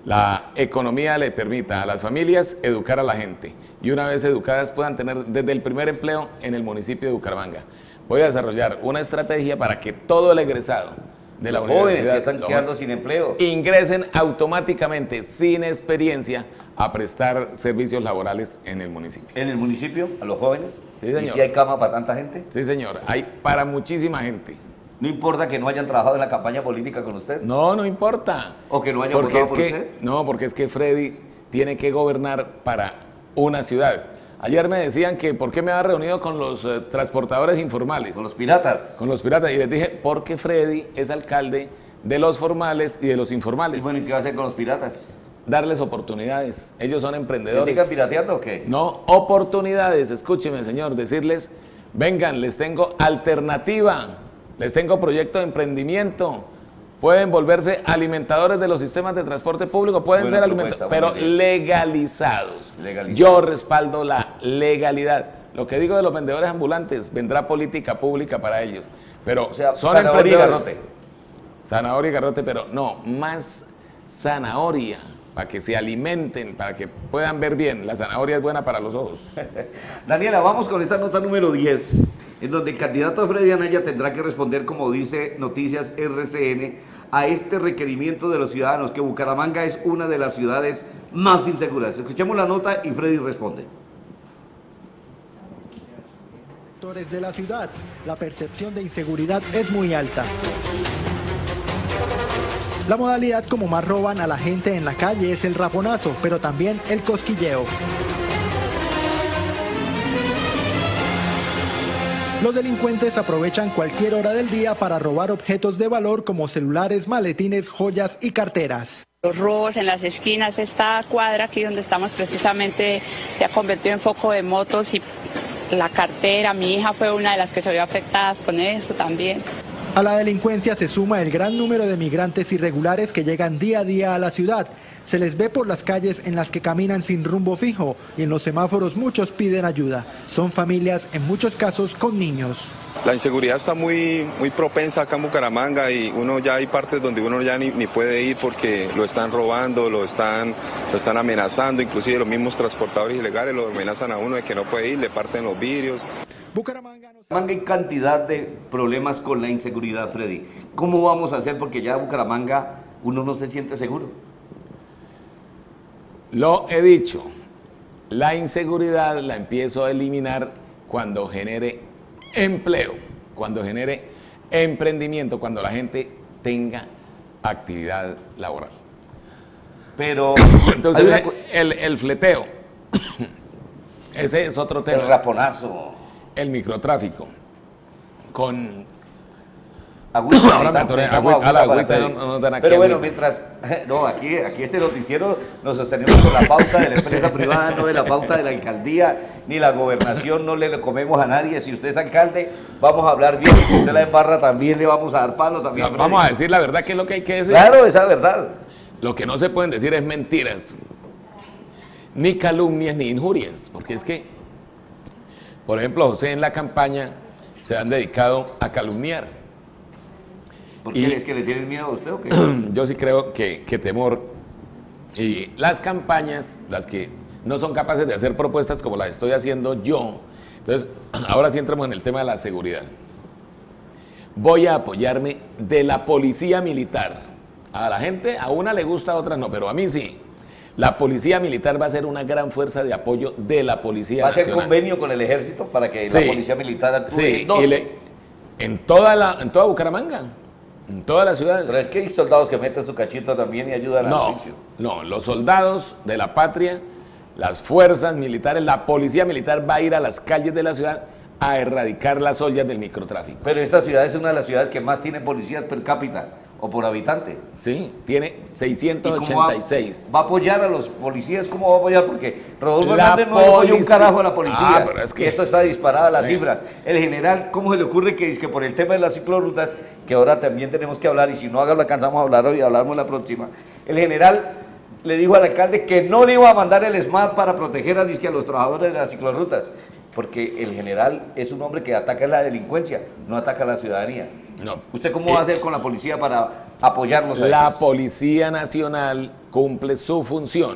la economía le permita a las familias educar a la gente y una vez educadas puedan tener desde el primer empleo en el municipio de Bucaramanga. Voy a desarrollar una estrategia para que todo el egresado de la los jóvenes universidad que están quedando sin empleo ingresen automáticamente sin experiencia a prestar servicios laborales en el municipio. ¿En el municipio? ¿A los jóvenes? Sí, señor. ¿Y si hay cama para tanta gente? Sí, señor. Hay para muchísima gente. ¿No importa que no hayan trabajado en la campaña política con usted? No, no importa. ¿O que no hayan porque votado es por que, usted? No, porque es que Freddy tiene que gobernar para una ciudad. Ayer me decían que por qué me había reunido con los eh, transportadores informales. Con los piratas. Con los piratas. Y les dije, porque Freddy es alcalde de los formales y de los informales. ¿Y bueno, y qué va a hacer con los piratas? Darles oportunidades. Ellos son emprendedores. ¿Que sigan pirateando o qué? No, oportunidades. Escúcheme, señor, decirles, vengan, les tengo alternativa, les tengo proyecto de emprendimiento. Pueden volverse alimentadores de los sistemas de transporte público, pueden Buena ser propuesta, alimentadores, pero legalizados. legalizados. Yo respaldo la legalidad. Lo que digo de los vendedores ambulantes, vendrá política pública para ellos. Pero o sea, son zanahoria y emprendedores. garrote. Zanahoria y garrote, pero no, más zanahoria, para que se alimenten, para que puedan ver bien. La zanahoria es buena para los ojos. Daniela, vamos con esta nota número diez, en donde el candidato Freddy Anaya tendrá que responder, como dice Noticias R C N, a este requerimiento de los ciudadanos, que Bucaramanga es una de las ciudades más inseguras. Escuchemos la nota y Freddy responde. Sectores de la ciudad, la percepción de inseguridad es muy alta. La modalidad como más roban a la gente en la calle es el raponazo, pero también el cosquilleo. Los delincuentes aprovechan cualquier hora del día para robar objetos de valor como celulares, maletines, joyas y carteras. Los robos en las esquinas, esta cuadra aquí donde estamos precisamente se ha convertido en foco de motos y la cartera, mi hija fue una de las que se vio afectada con esto también. A la delincuencia se suma el gran número de migrantes irregulares que llegan día a día a la ciudad. Se les ve por las calles en las que caminan sin rumbo fijo y en los semáforos muchos piden ayuda. Son familias, en muchos casos, con niños. La inseguridad está muy, muy propensa acá en Bucaramanga y uno ya hay partes donde uno ya ni, ni puede ir porque lo están robando, lo están, lo están amenazando, inclusive los mismos transportadores ilegales lo amenazan a uno de que no puede ir, le parten los vidrios. Bucaramanga hay cantidad de problemas con la inseguridad, Freddy. ¿Cómo vamos a hacer? Porque ya en Bucaramanga uno no se siente seguro. Lo he dicho, la inseguridad la empiezo a eliminar cuando genere empleo, cuando genere emprendimiento, cuando la gente tenga actividad laboral. Pero entonces una... el, el fleteo, ese es otro tema. El raponazo. El microtráfico. Con agüita, ahora me atoré, agüita, a la agüita no, no dan aquí. Pero bueno, agüita. mientras, no, aquí, aquí este noticiero nos sostenemos con la pauta de la empresa privada, no de la pauta de la alcaldía, ni la gobernación, no le comemos a nadie. Si usted es alcalde, vamos a hablar bien, si usted la embarra también le vamos a dar palo también. O sea, vamos a decir la verdad, que es lo que hay que decir. Claro, esa verdad. Lo que no se pueden decir es mentiras, ni calumnias, ni injurias, porque es que, por ejemplo, José en la campaña se han dedicado a calumniar. ¿Por qué? Y ¿Es que le tienen miedo a usted o qué? Yo sí creo que, que temor. Y las campañas, las que no son capaces de hacer propuestas como las estoy haciendo yo, entonces ahora sí entramos en el tema de la seguridad. Voy a apoyarme de la policía militar. A la gente, a una le gusta, a otra no, pero a mí sí. La policía militar va a ser una gran fuerza de apoyo de la Policía ¿Va a ser Nacional. convenio con el ejército para que Sí. la policía militar actúe? Sí, ¿Dónde? y le- en, toda la, en toda Bucaramanga, en toda la ciudad. Pero es que hay soldados que meten su cachito también y ayudan al No, oficio. no, los soldados de la patria, las fuerzas militares, la policía militar va a ir a las calles de la ciudad a erradicar las ollas del microtráfico. Pero esta ciudad es una de las ciudades que más tiene policías per cápita o por habitante. Sí, tiene seiscientos ¿Y cómo va- ochenta y seis. ¿Va a apoyar a los policías? ¿Cómo va a apoyar? Porque Rodolfo La Hernández no apoya un policía- carajo a la policía. Ah, pero es que- Y esto está disparada las Sí. cifras. El general, ¿cómo se le ocurre que, que por el tema de las ciclorrutas, que ahora también tenemos que hablar, y si no haga, la alcanzamos a hablar hoy, hablamos la próxima, el general le dijo al alcalde que no le iba a mandar el SMAT para proteger a, dizque, a los trabajadores de las ciclorrutas? Porque el general es un hombre que ataca la delincuencia, no ataca a la ciudadanía. No. ¿Usted cómo va a hacer con la policía para apoyarlos a La ellos? Policía Nacional cumple su función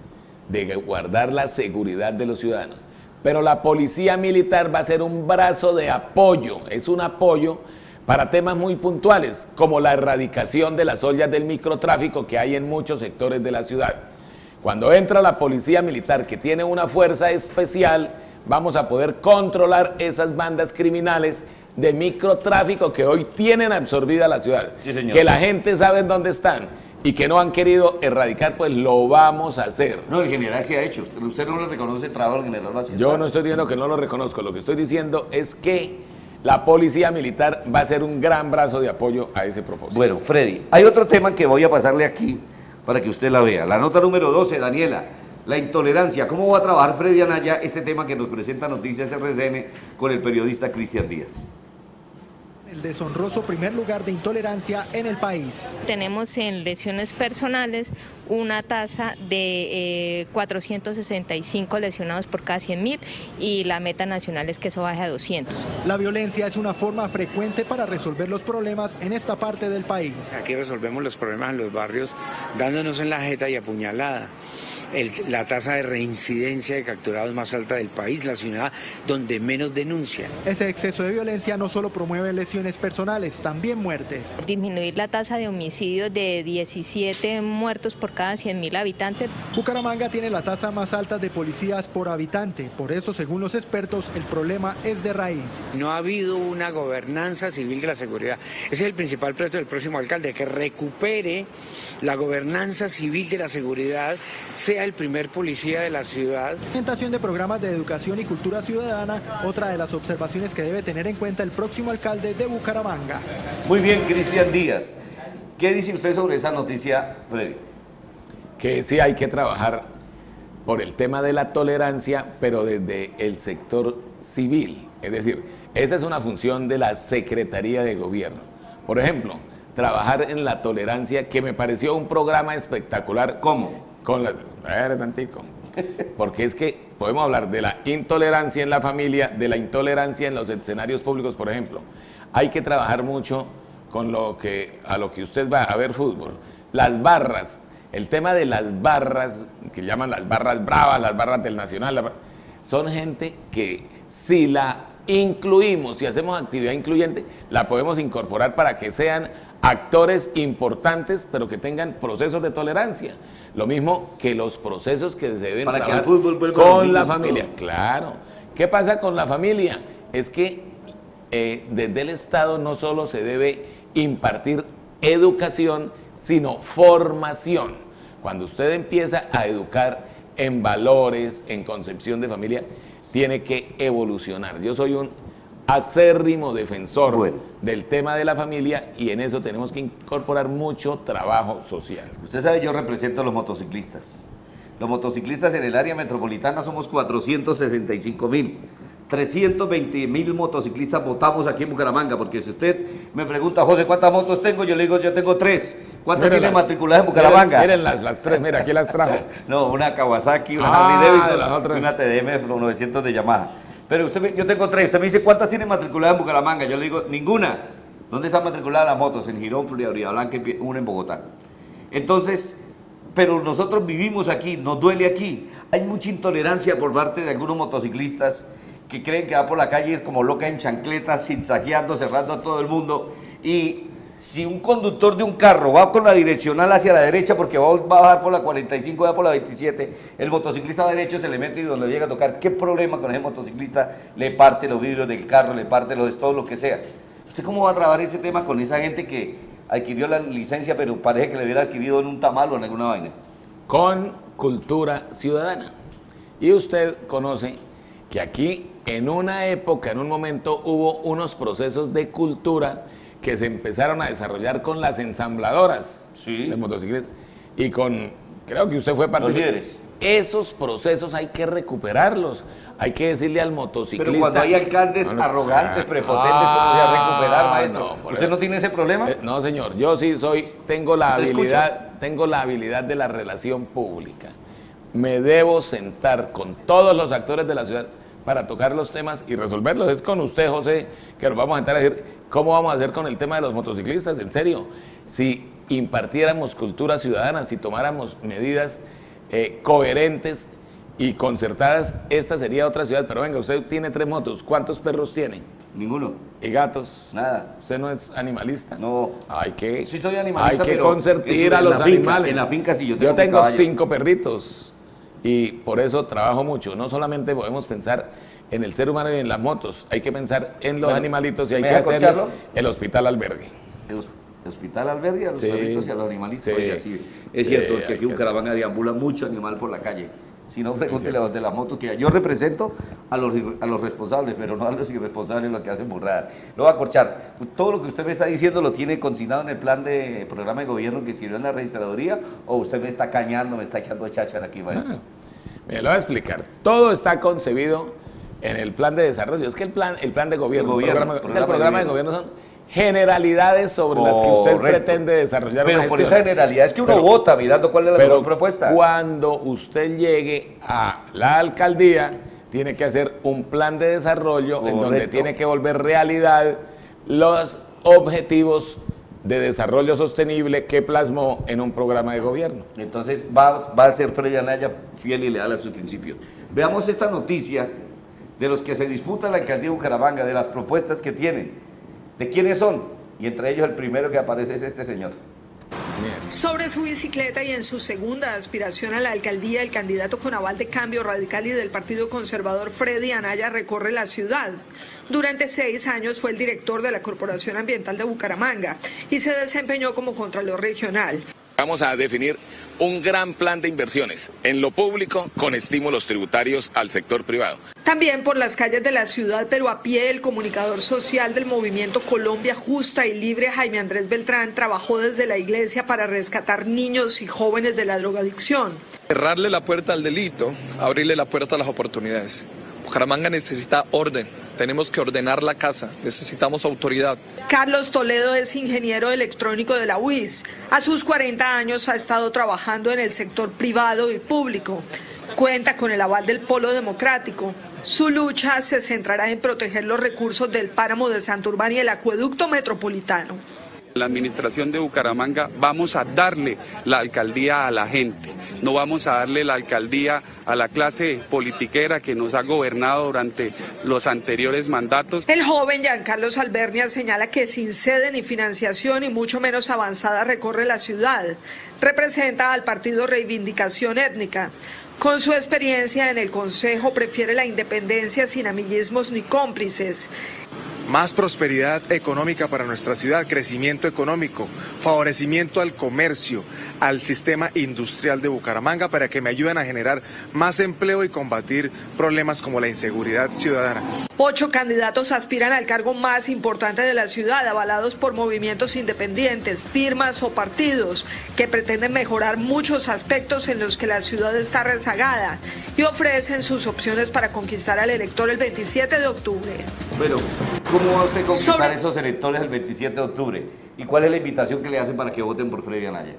de guardar la seguridad de los ciudadanos, pero la Policía Militar va a ser un brazo de apoyo, es un apoyo para temas muy puntuales, como la erradicación de las ollas del microtráfico que hay en muchos sectores de la ciudad. Cuando entra la Policía Militar, que tiene una fuerza especial, vamos a poder controlar esas bandas criminales de microtráfico que hoy tienen absorbida la ciudad, Sí, señor. que la gente sabe dónde están y que no han querido erradicar, pues lo vamos a hacer. No, el general se ha hecho. Usted no le reconoce el trabajo del general Vázquez. Yo no estoy diciendo que no lo reconozco, lo que estoy diciendo es que la Policía Militar va a ser un gran brazo de apoyo a ese propósito. Bueno, Freddy, hay otro tema que voy a pasarle aquí para que usted la vea. La nota número doce, Daniela, la intolerancia. ¿Cómo va a trabajar Freddy Anaya este tema que nos presenta Noticias R C N con el periodista Cristian Díaz? El deshonroso primer lugar de intolerancia en el país. Tenemos en lesiones personales una tasa de eh, cuatrocientos sesenta y cinco lesionados por cada cien mil y la meta nacional es que eso baje a doscientos. La violencia es una forma frecuente para resolver los problemas en esta parte del país. Aquí resolvemos los problemas en los barrios dándonos en la jeta y apuñalada. El- la tasa de reincidencia de capturados más alta del país, la ciudad donde menos denuncian. Ese exceso de violencia no solo promueve lesiones personales, también muertes. Disminuir la tasa de homicidios de diecisiete muertos por cada cien mil habitantes. Bucaramanga tiene la tasa más alta de policías por habitante, por eso, según los expertos, el problema es de raíz. No ha habido una gobernanza civil de la seguridad. Ese es el principal proyecto del próximo alcalde, que recupere la gobernanza civil de la seguridad, sea el primer policía de la ciudad. Implementación de programas de educación y cultura ciudadana, otra de las observaciones que debe tener en cuenta el próximo alcalde de Bucaramanga. Muy bien, Cristian Díaz. ¿Qué dice usted sobre esa noticia, Freddy? Que sí hay que trabajar por el tema de la tolerancia, pero desde el sector civil. Es decir, esa es una función de la Secretaría de Gobierno. Por ejemplo, trabajar en la tolerancia, que me pareció un programa espectacular. ¿Cómo? Con la... Espera tantico. Porque es que podemos hablar de la intolerancia en la familia, de la intolerancia en los escenarios públicos, por ejemplo. Hay que trabajar mucho con lo que, a lo que usted va a ver fútbol. Las barras, el tema de las barras, que llaman las barras bravas, las barras del Nacional, la bar- son gente que si la incluimos, si hacemos actividad incluyente, la podemos incorporar para que sean actores importantes, pero que tengan procesos de tolerancia. Lo mismo que los procesos que se deben Para que trabajar el fútbol vuelva a los con la niños y familia. todo. Claro. ¿Qué pasa con la familia? Es que eh, desde el Estado no solo se debe impartir educación, sino formación. Cuando usted empieza a educar en valores, en concepción de familia, tiene que evolucionar. Yo soy un acérrimo defensor Bueno. del tema de la familia y en eso tenemos que incorporar mucho trabajo social. Usted sabe, yo represento a los motociclistas. Los motociclistas en el área metropolitana somos cuatrocientos sesenta y cinco mil. trescientos veinte mil motociclistas votamos aquí en Bucaramanga, porque si usted me pregunta, José, ¿cuántas motos tengo? Yo le digo, yo tengo tres. ¿Cuántas Mírenlas. tiene matriculadas en Bucaramanga? Miren, miren las, las tres, mira, aquí las trajo. No, una Kawasaki, una Ah, Harley Davidson, de las otras. y una T D M novecientos de Yamaha. Pero usted, me- yo tengo tres. Usted me dice, ¿cuántas tiene matriculadas en Bucaramanga? Yo le digo, ninguna. ¿Dónde están matriculadas las motos? En Girón, Florida Blanca y Pie- una en Bogotá. Entonces, pero nosotros vivimos aquí, nos duele aquí. Hay mucha intolerancia por parte de algunos motociclistas que creen que va por la calle es como loca en chancletas, zigzagueando, cerrando a todo el mundo. Y Si un conductor de un carro va con la direccional hacia la derecha porque va a bajar por la cuarenta y cinco, va por la veintisiete, el motociclista va derecho, se le mete y donde llega a tocar, ¿qué problema con ese motociclista? Le parte los vidrios del carro, le parte los todo lo que sea. ¿Usted cómo va a trabar ese tema con esa gente que adquirió la licencia pero parece que le hubiera adquirido en un tamal o en alguna vaina? Con cultura ciudadana. Y usted conoce que aquí en una época, en un momento, hubo unos procesos de cultura que se empezaron a desarrollar con las ensambladoras sí. de motocicletas y con, creo que usted fue parte los de líderes. Esos procesos hay que recuperarlos, hay que decirle al motociclista. Pero cuando hay alcaldes no, no, arrogantes, prepotentes, ah, ¿cómo se va a recuperar, maestro? No, ¿usted no tiene ese problema? Eh, no, señor, yo sí soy, tengo la habilidad, escucha? tengo la habilidad de la relación pública. Me debo sentar con todos los actores de la ciudad para tocar los temas y resolverlos. Es con usted, José, que nos vamos a sentar a decir cómo vamos a hacer con el tema de los motociclistas. En serio, si impartiéramos cultura ciudadana, si tomáramos medidas eh, coherentes y concertadas, esta sería otra ciudad. Pero venga, usted tiene tres motos, ¿cuántos perros tiene? Ninguno. ¿Y gatos? Nada. ¿Usted no es animalista? No. Hay que, sí soy animalista, hay que pero consentir a los finca, animales. En la finca sí, yo tengo Yo tengo cinco perritos. Y por eso trabajo mucho. No solamente podemos pensar en el ser humano y en las motos, hay que pensar en los bueno, animalitos y hay que hacerles el hospital albergue. El hospital albergue a los sí, perritos y a los animalitos. Sí, y así. Es sí, cierto que aquí en Bucaramanga deambula mucho animal por la calle. Si no, pregúntele a los de las motos, que yo represento a los, a los responsables, pero no a los irresponsables, los que hacen burradas. Lo va a corchar. Todo lo que usted me está diciendo lo tiene consignado en el plan de programa de gobierno que escribió en la registraduría, o usted me está cañando, me está echando cháchara aquí, maestro. Ah, me lo voy a explicar. Todo está concebido en el plan de desarrollo. Es que el plan, el plan de gobierno, el, gobierno, el programa, programa, el programa de, de gobierno son generalidades sobre Correcto. las que usted pretende desarrollar pero una por esa generalidad es que uno pero, vota mirando cuál es la mejor propuesta. Cuando usted llegue a la alcaldía, tiene que hacer un plan de desarrollo Correcto. en donde tiene que volver realidad los objetivos de desarrollo sostenible que plasmó en un programa de gobierno. Entonces va, va a ser Freddy Anaya fiel y leal a sus principios. Veamos esta noticia de los que se disputan la alcaldía de Bucaramanga, de las propuestas que tienen. ¿De quiénes son? Y entre ellos el primero que aparece es este señor. Sobre su bicicleta y en su segunda aspiración a la alcaldía, el candidato con aval de Cambio Radical y del Partido Conservador, Freddy Anaya, recorre la ciudad. Durante seis años fue el director de la Corporación Ambiental de Bucaramanga y se desempeñó como contralor regional. Vamos a definir un gran plan de inversiones en lo público con estímulos tributarios al sector privado. También por las calles de la ciudad, pero a pie, el comunicador social del movimiento Colombia Justa y Libre, Jaime Andrés Beltrán, trabajó desde la iglesia para rescatar niños y jóvenes de la drogadicción. Cerrarle la puerta al delito, abrirle la puerta a las oportunidades. Bucaramanga necesita orden, tenemos que ordenar la casa, necesitamos autoridad. Carlos Toledo es ingeniero electrónico de la U I S. A sus cuarenta años ha estado trabajando en el sector privado y público. Cuenta con el aval del Polo Democrático. Su lucha se centrará en proteger los recursos del páramo de Santurbán y el acueducto metropolitano. La administración de Bucaramanga vamos a darle la alcaldía a la gente, no vamos a darle la alcaldía a la clase politiquera que nos ha gobernado durante los anteriores mandatos. El joven Giancarlo Albernia señala que sin sede ni financiación y mucho menos avanzada recorre la ciudad. Representa al partido Reivindicación Étnica. Con su experiencia en el Consejo prefiere la independencia sin amiguismos ni cómplices. Más prosperidad económica para nuestra ciudad, crecimiento económico, favorecimiento al comercio, al sistema industrial de Bucaramanga para que me ayuden a generar más empleo y combatir problemas como la inseguridad ciudadana. Ocho candidatos aspiran al cargo más importante de la ciudad, avalados por movimientos independientes, firmas o partidos que pretenden mejorar muchos aspectos en los que la ciudad está rezagada y ofrecen sus opciones para conquistar al elector el veintisiete de octubre. Bueno, ¿cómo va usted a conquistar Sobre... esos electores el veintisiete de octubre? ¿Y cuál es la invitación que le hacen para que voten por Freddy Anaya?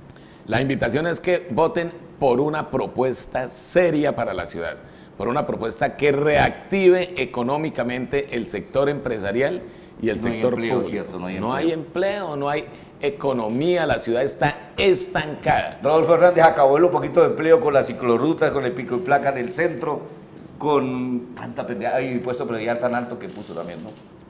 La invitación es que voten por una propuesta seria para la ciudad, por una propuesta que reactive económicamente el sector empresarial y el no sector hay empleo, público. Cierto, no hay no empleo. hay empleo, no hay economía, la ciudad está estancada. Rodolfo Hernández acabó un poquito de empleo con las ciclorrutas, con el pico y placa en el centro, con tanta pendeja, y impuesto predial tan alto que puso también, ¿no?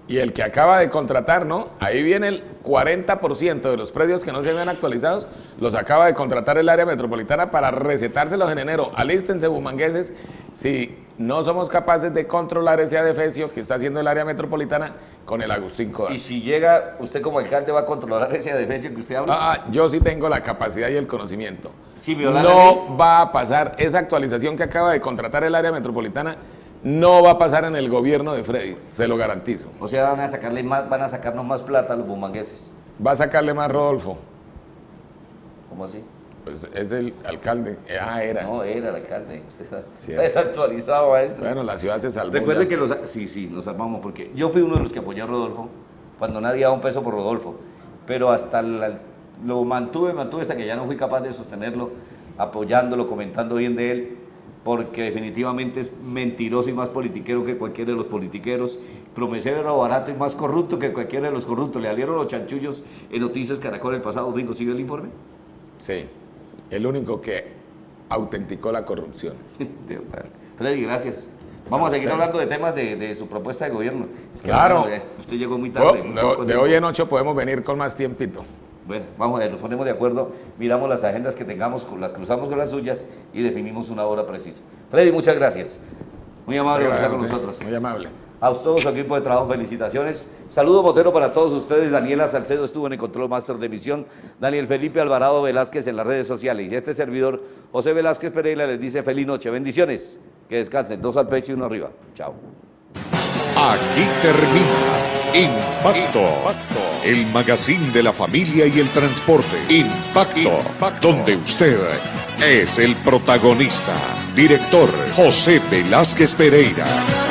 Y el que acaba de contratar, ¿no? Ahí viene el cuarenta por ciento de los predios que no se habían actualizados, los acaba de contratar el área metropolitana para recetárselos en enero. Alístense, bumangueses, si no somos capaces de controlar ese adefesio que está haciendo el área metropolitana con el Agustín Codazzi. Y si llega, usted como alcalde va a controlar ese adefesio que usted habla. Ah, yo sí tengo la capacidad y el conocimiento. Sí, violar la ley. No va a pasar esa actualización que acaba de contratar el área metropolitana. No va a pasar en el gobierno de Freddy, se lo garantizo. O sea, van a sacarle más, van a sacarnos más plata a los bumangueses. Va a sacarle más Rodolfo. ¿Cómo así? Pues es el alcalde. Ah, era. No, era el alcalde. Usted está, Sí, está desactualizado, maestro. Bueno, la ciudad se salvó. Recuerde ya. que los... Sí, sí, nos salvamos porque yo fui uno de los que apoyó a Rodolfo cuando nadie daba un peso por Rodolfo. Pero hasta la, lo mantuve, mantuve hasta que ya no fui capaz de sostenerlo, apoyándolo, comentando bien de él, porque definitivamente es mentiroso y más politiquero que cualquiera de los politiqueros. Promesero era barato y más corrupto que cualquiera de los corruptos. Le salieron los chanchullos en Noticias Caracol el pasado domingo. ¿Sí vio el informe? Sí, el único que autenticó la corrupción. Freddy, gracias. Vamos a seguir hablando de temas de, de su propuesta de gobierno. Es que, claro. Bueno, usted llegó muy tarde. Oh, de, de hoy en ocho podemos venir con más tiempito. Bueno, vamos a ver, nos ponemos de acuerdo, miramos las agendas que tengamos, las cruzamos con las suyas y definimos una hora precisa. Freddy, muchas gracias. Muy amable por estar con nosotros. Muy amable. A todos su equipo de trabajo, felicitaciones. Saludo Motero para todos ustedes. Daniela Salcedo estuvo en el control master de emisión. Daniel Felipe Alvarado Velázquez en las redes sociales. Y este servidor, José Velázquez Pereira, les dice feliz noche. Bendiciones. Que descansen. Dos al pecho y uno arriba. Chao. Aquí termina Impacto, el magazine de la familia y el transporte. Impacto, donde usted es el protagonista. Director José Velázquez Pereira.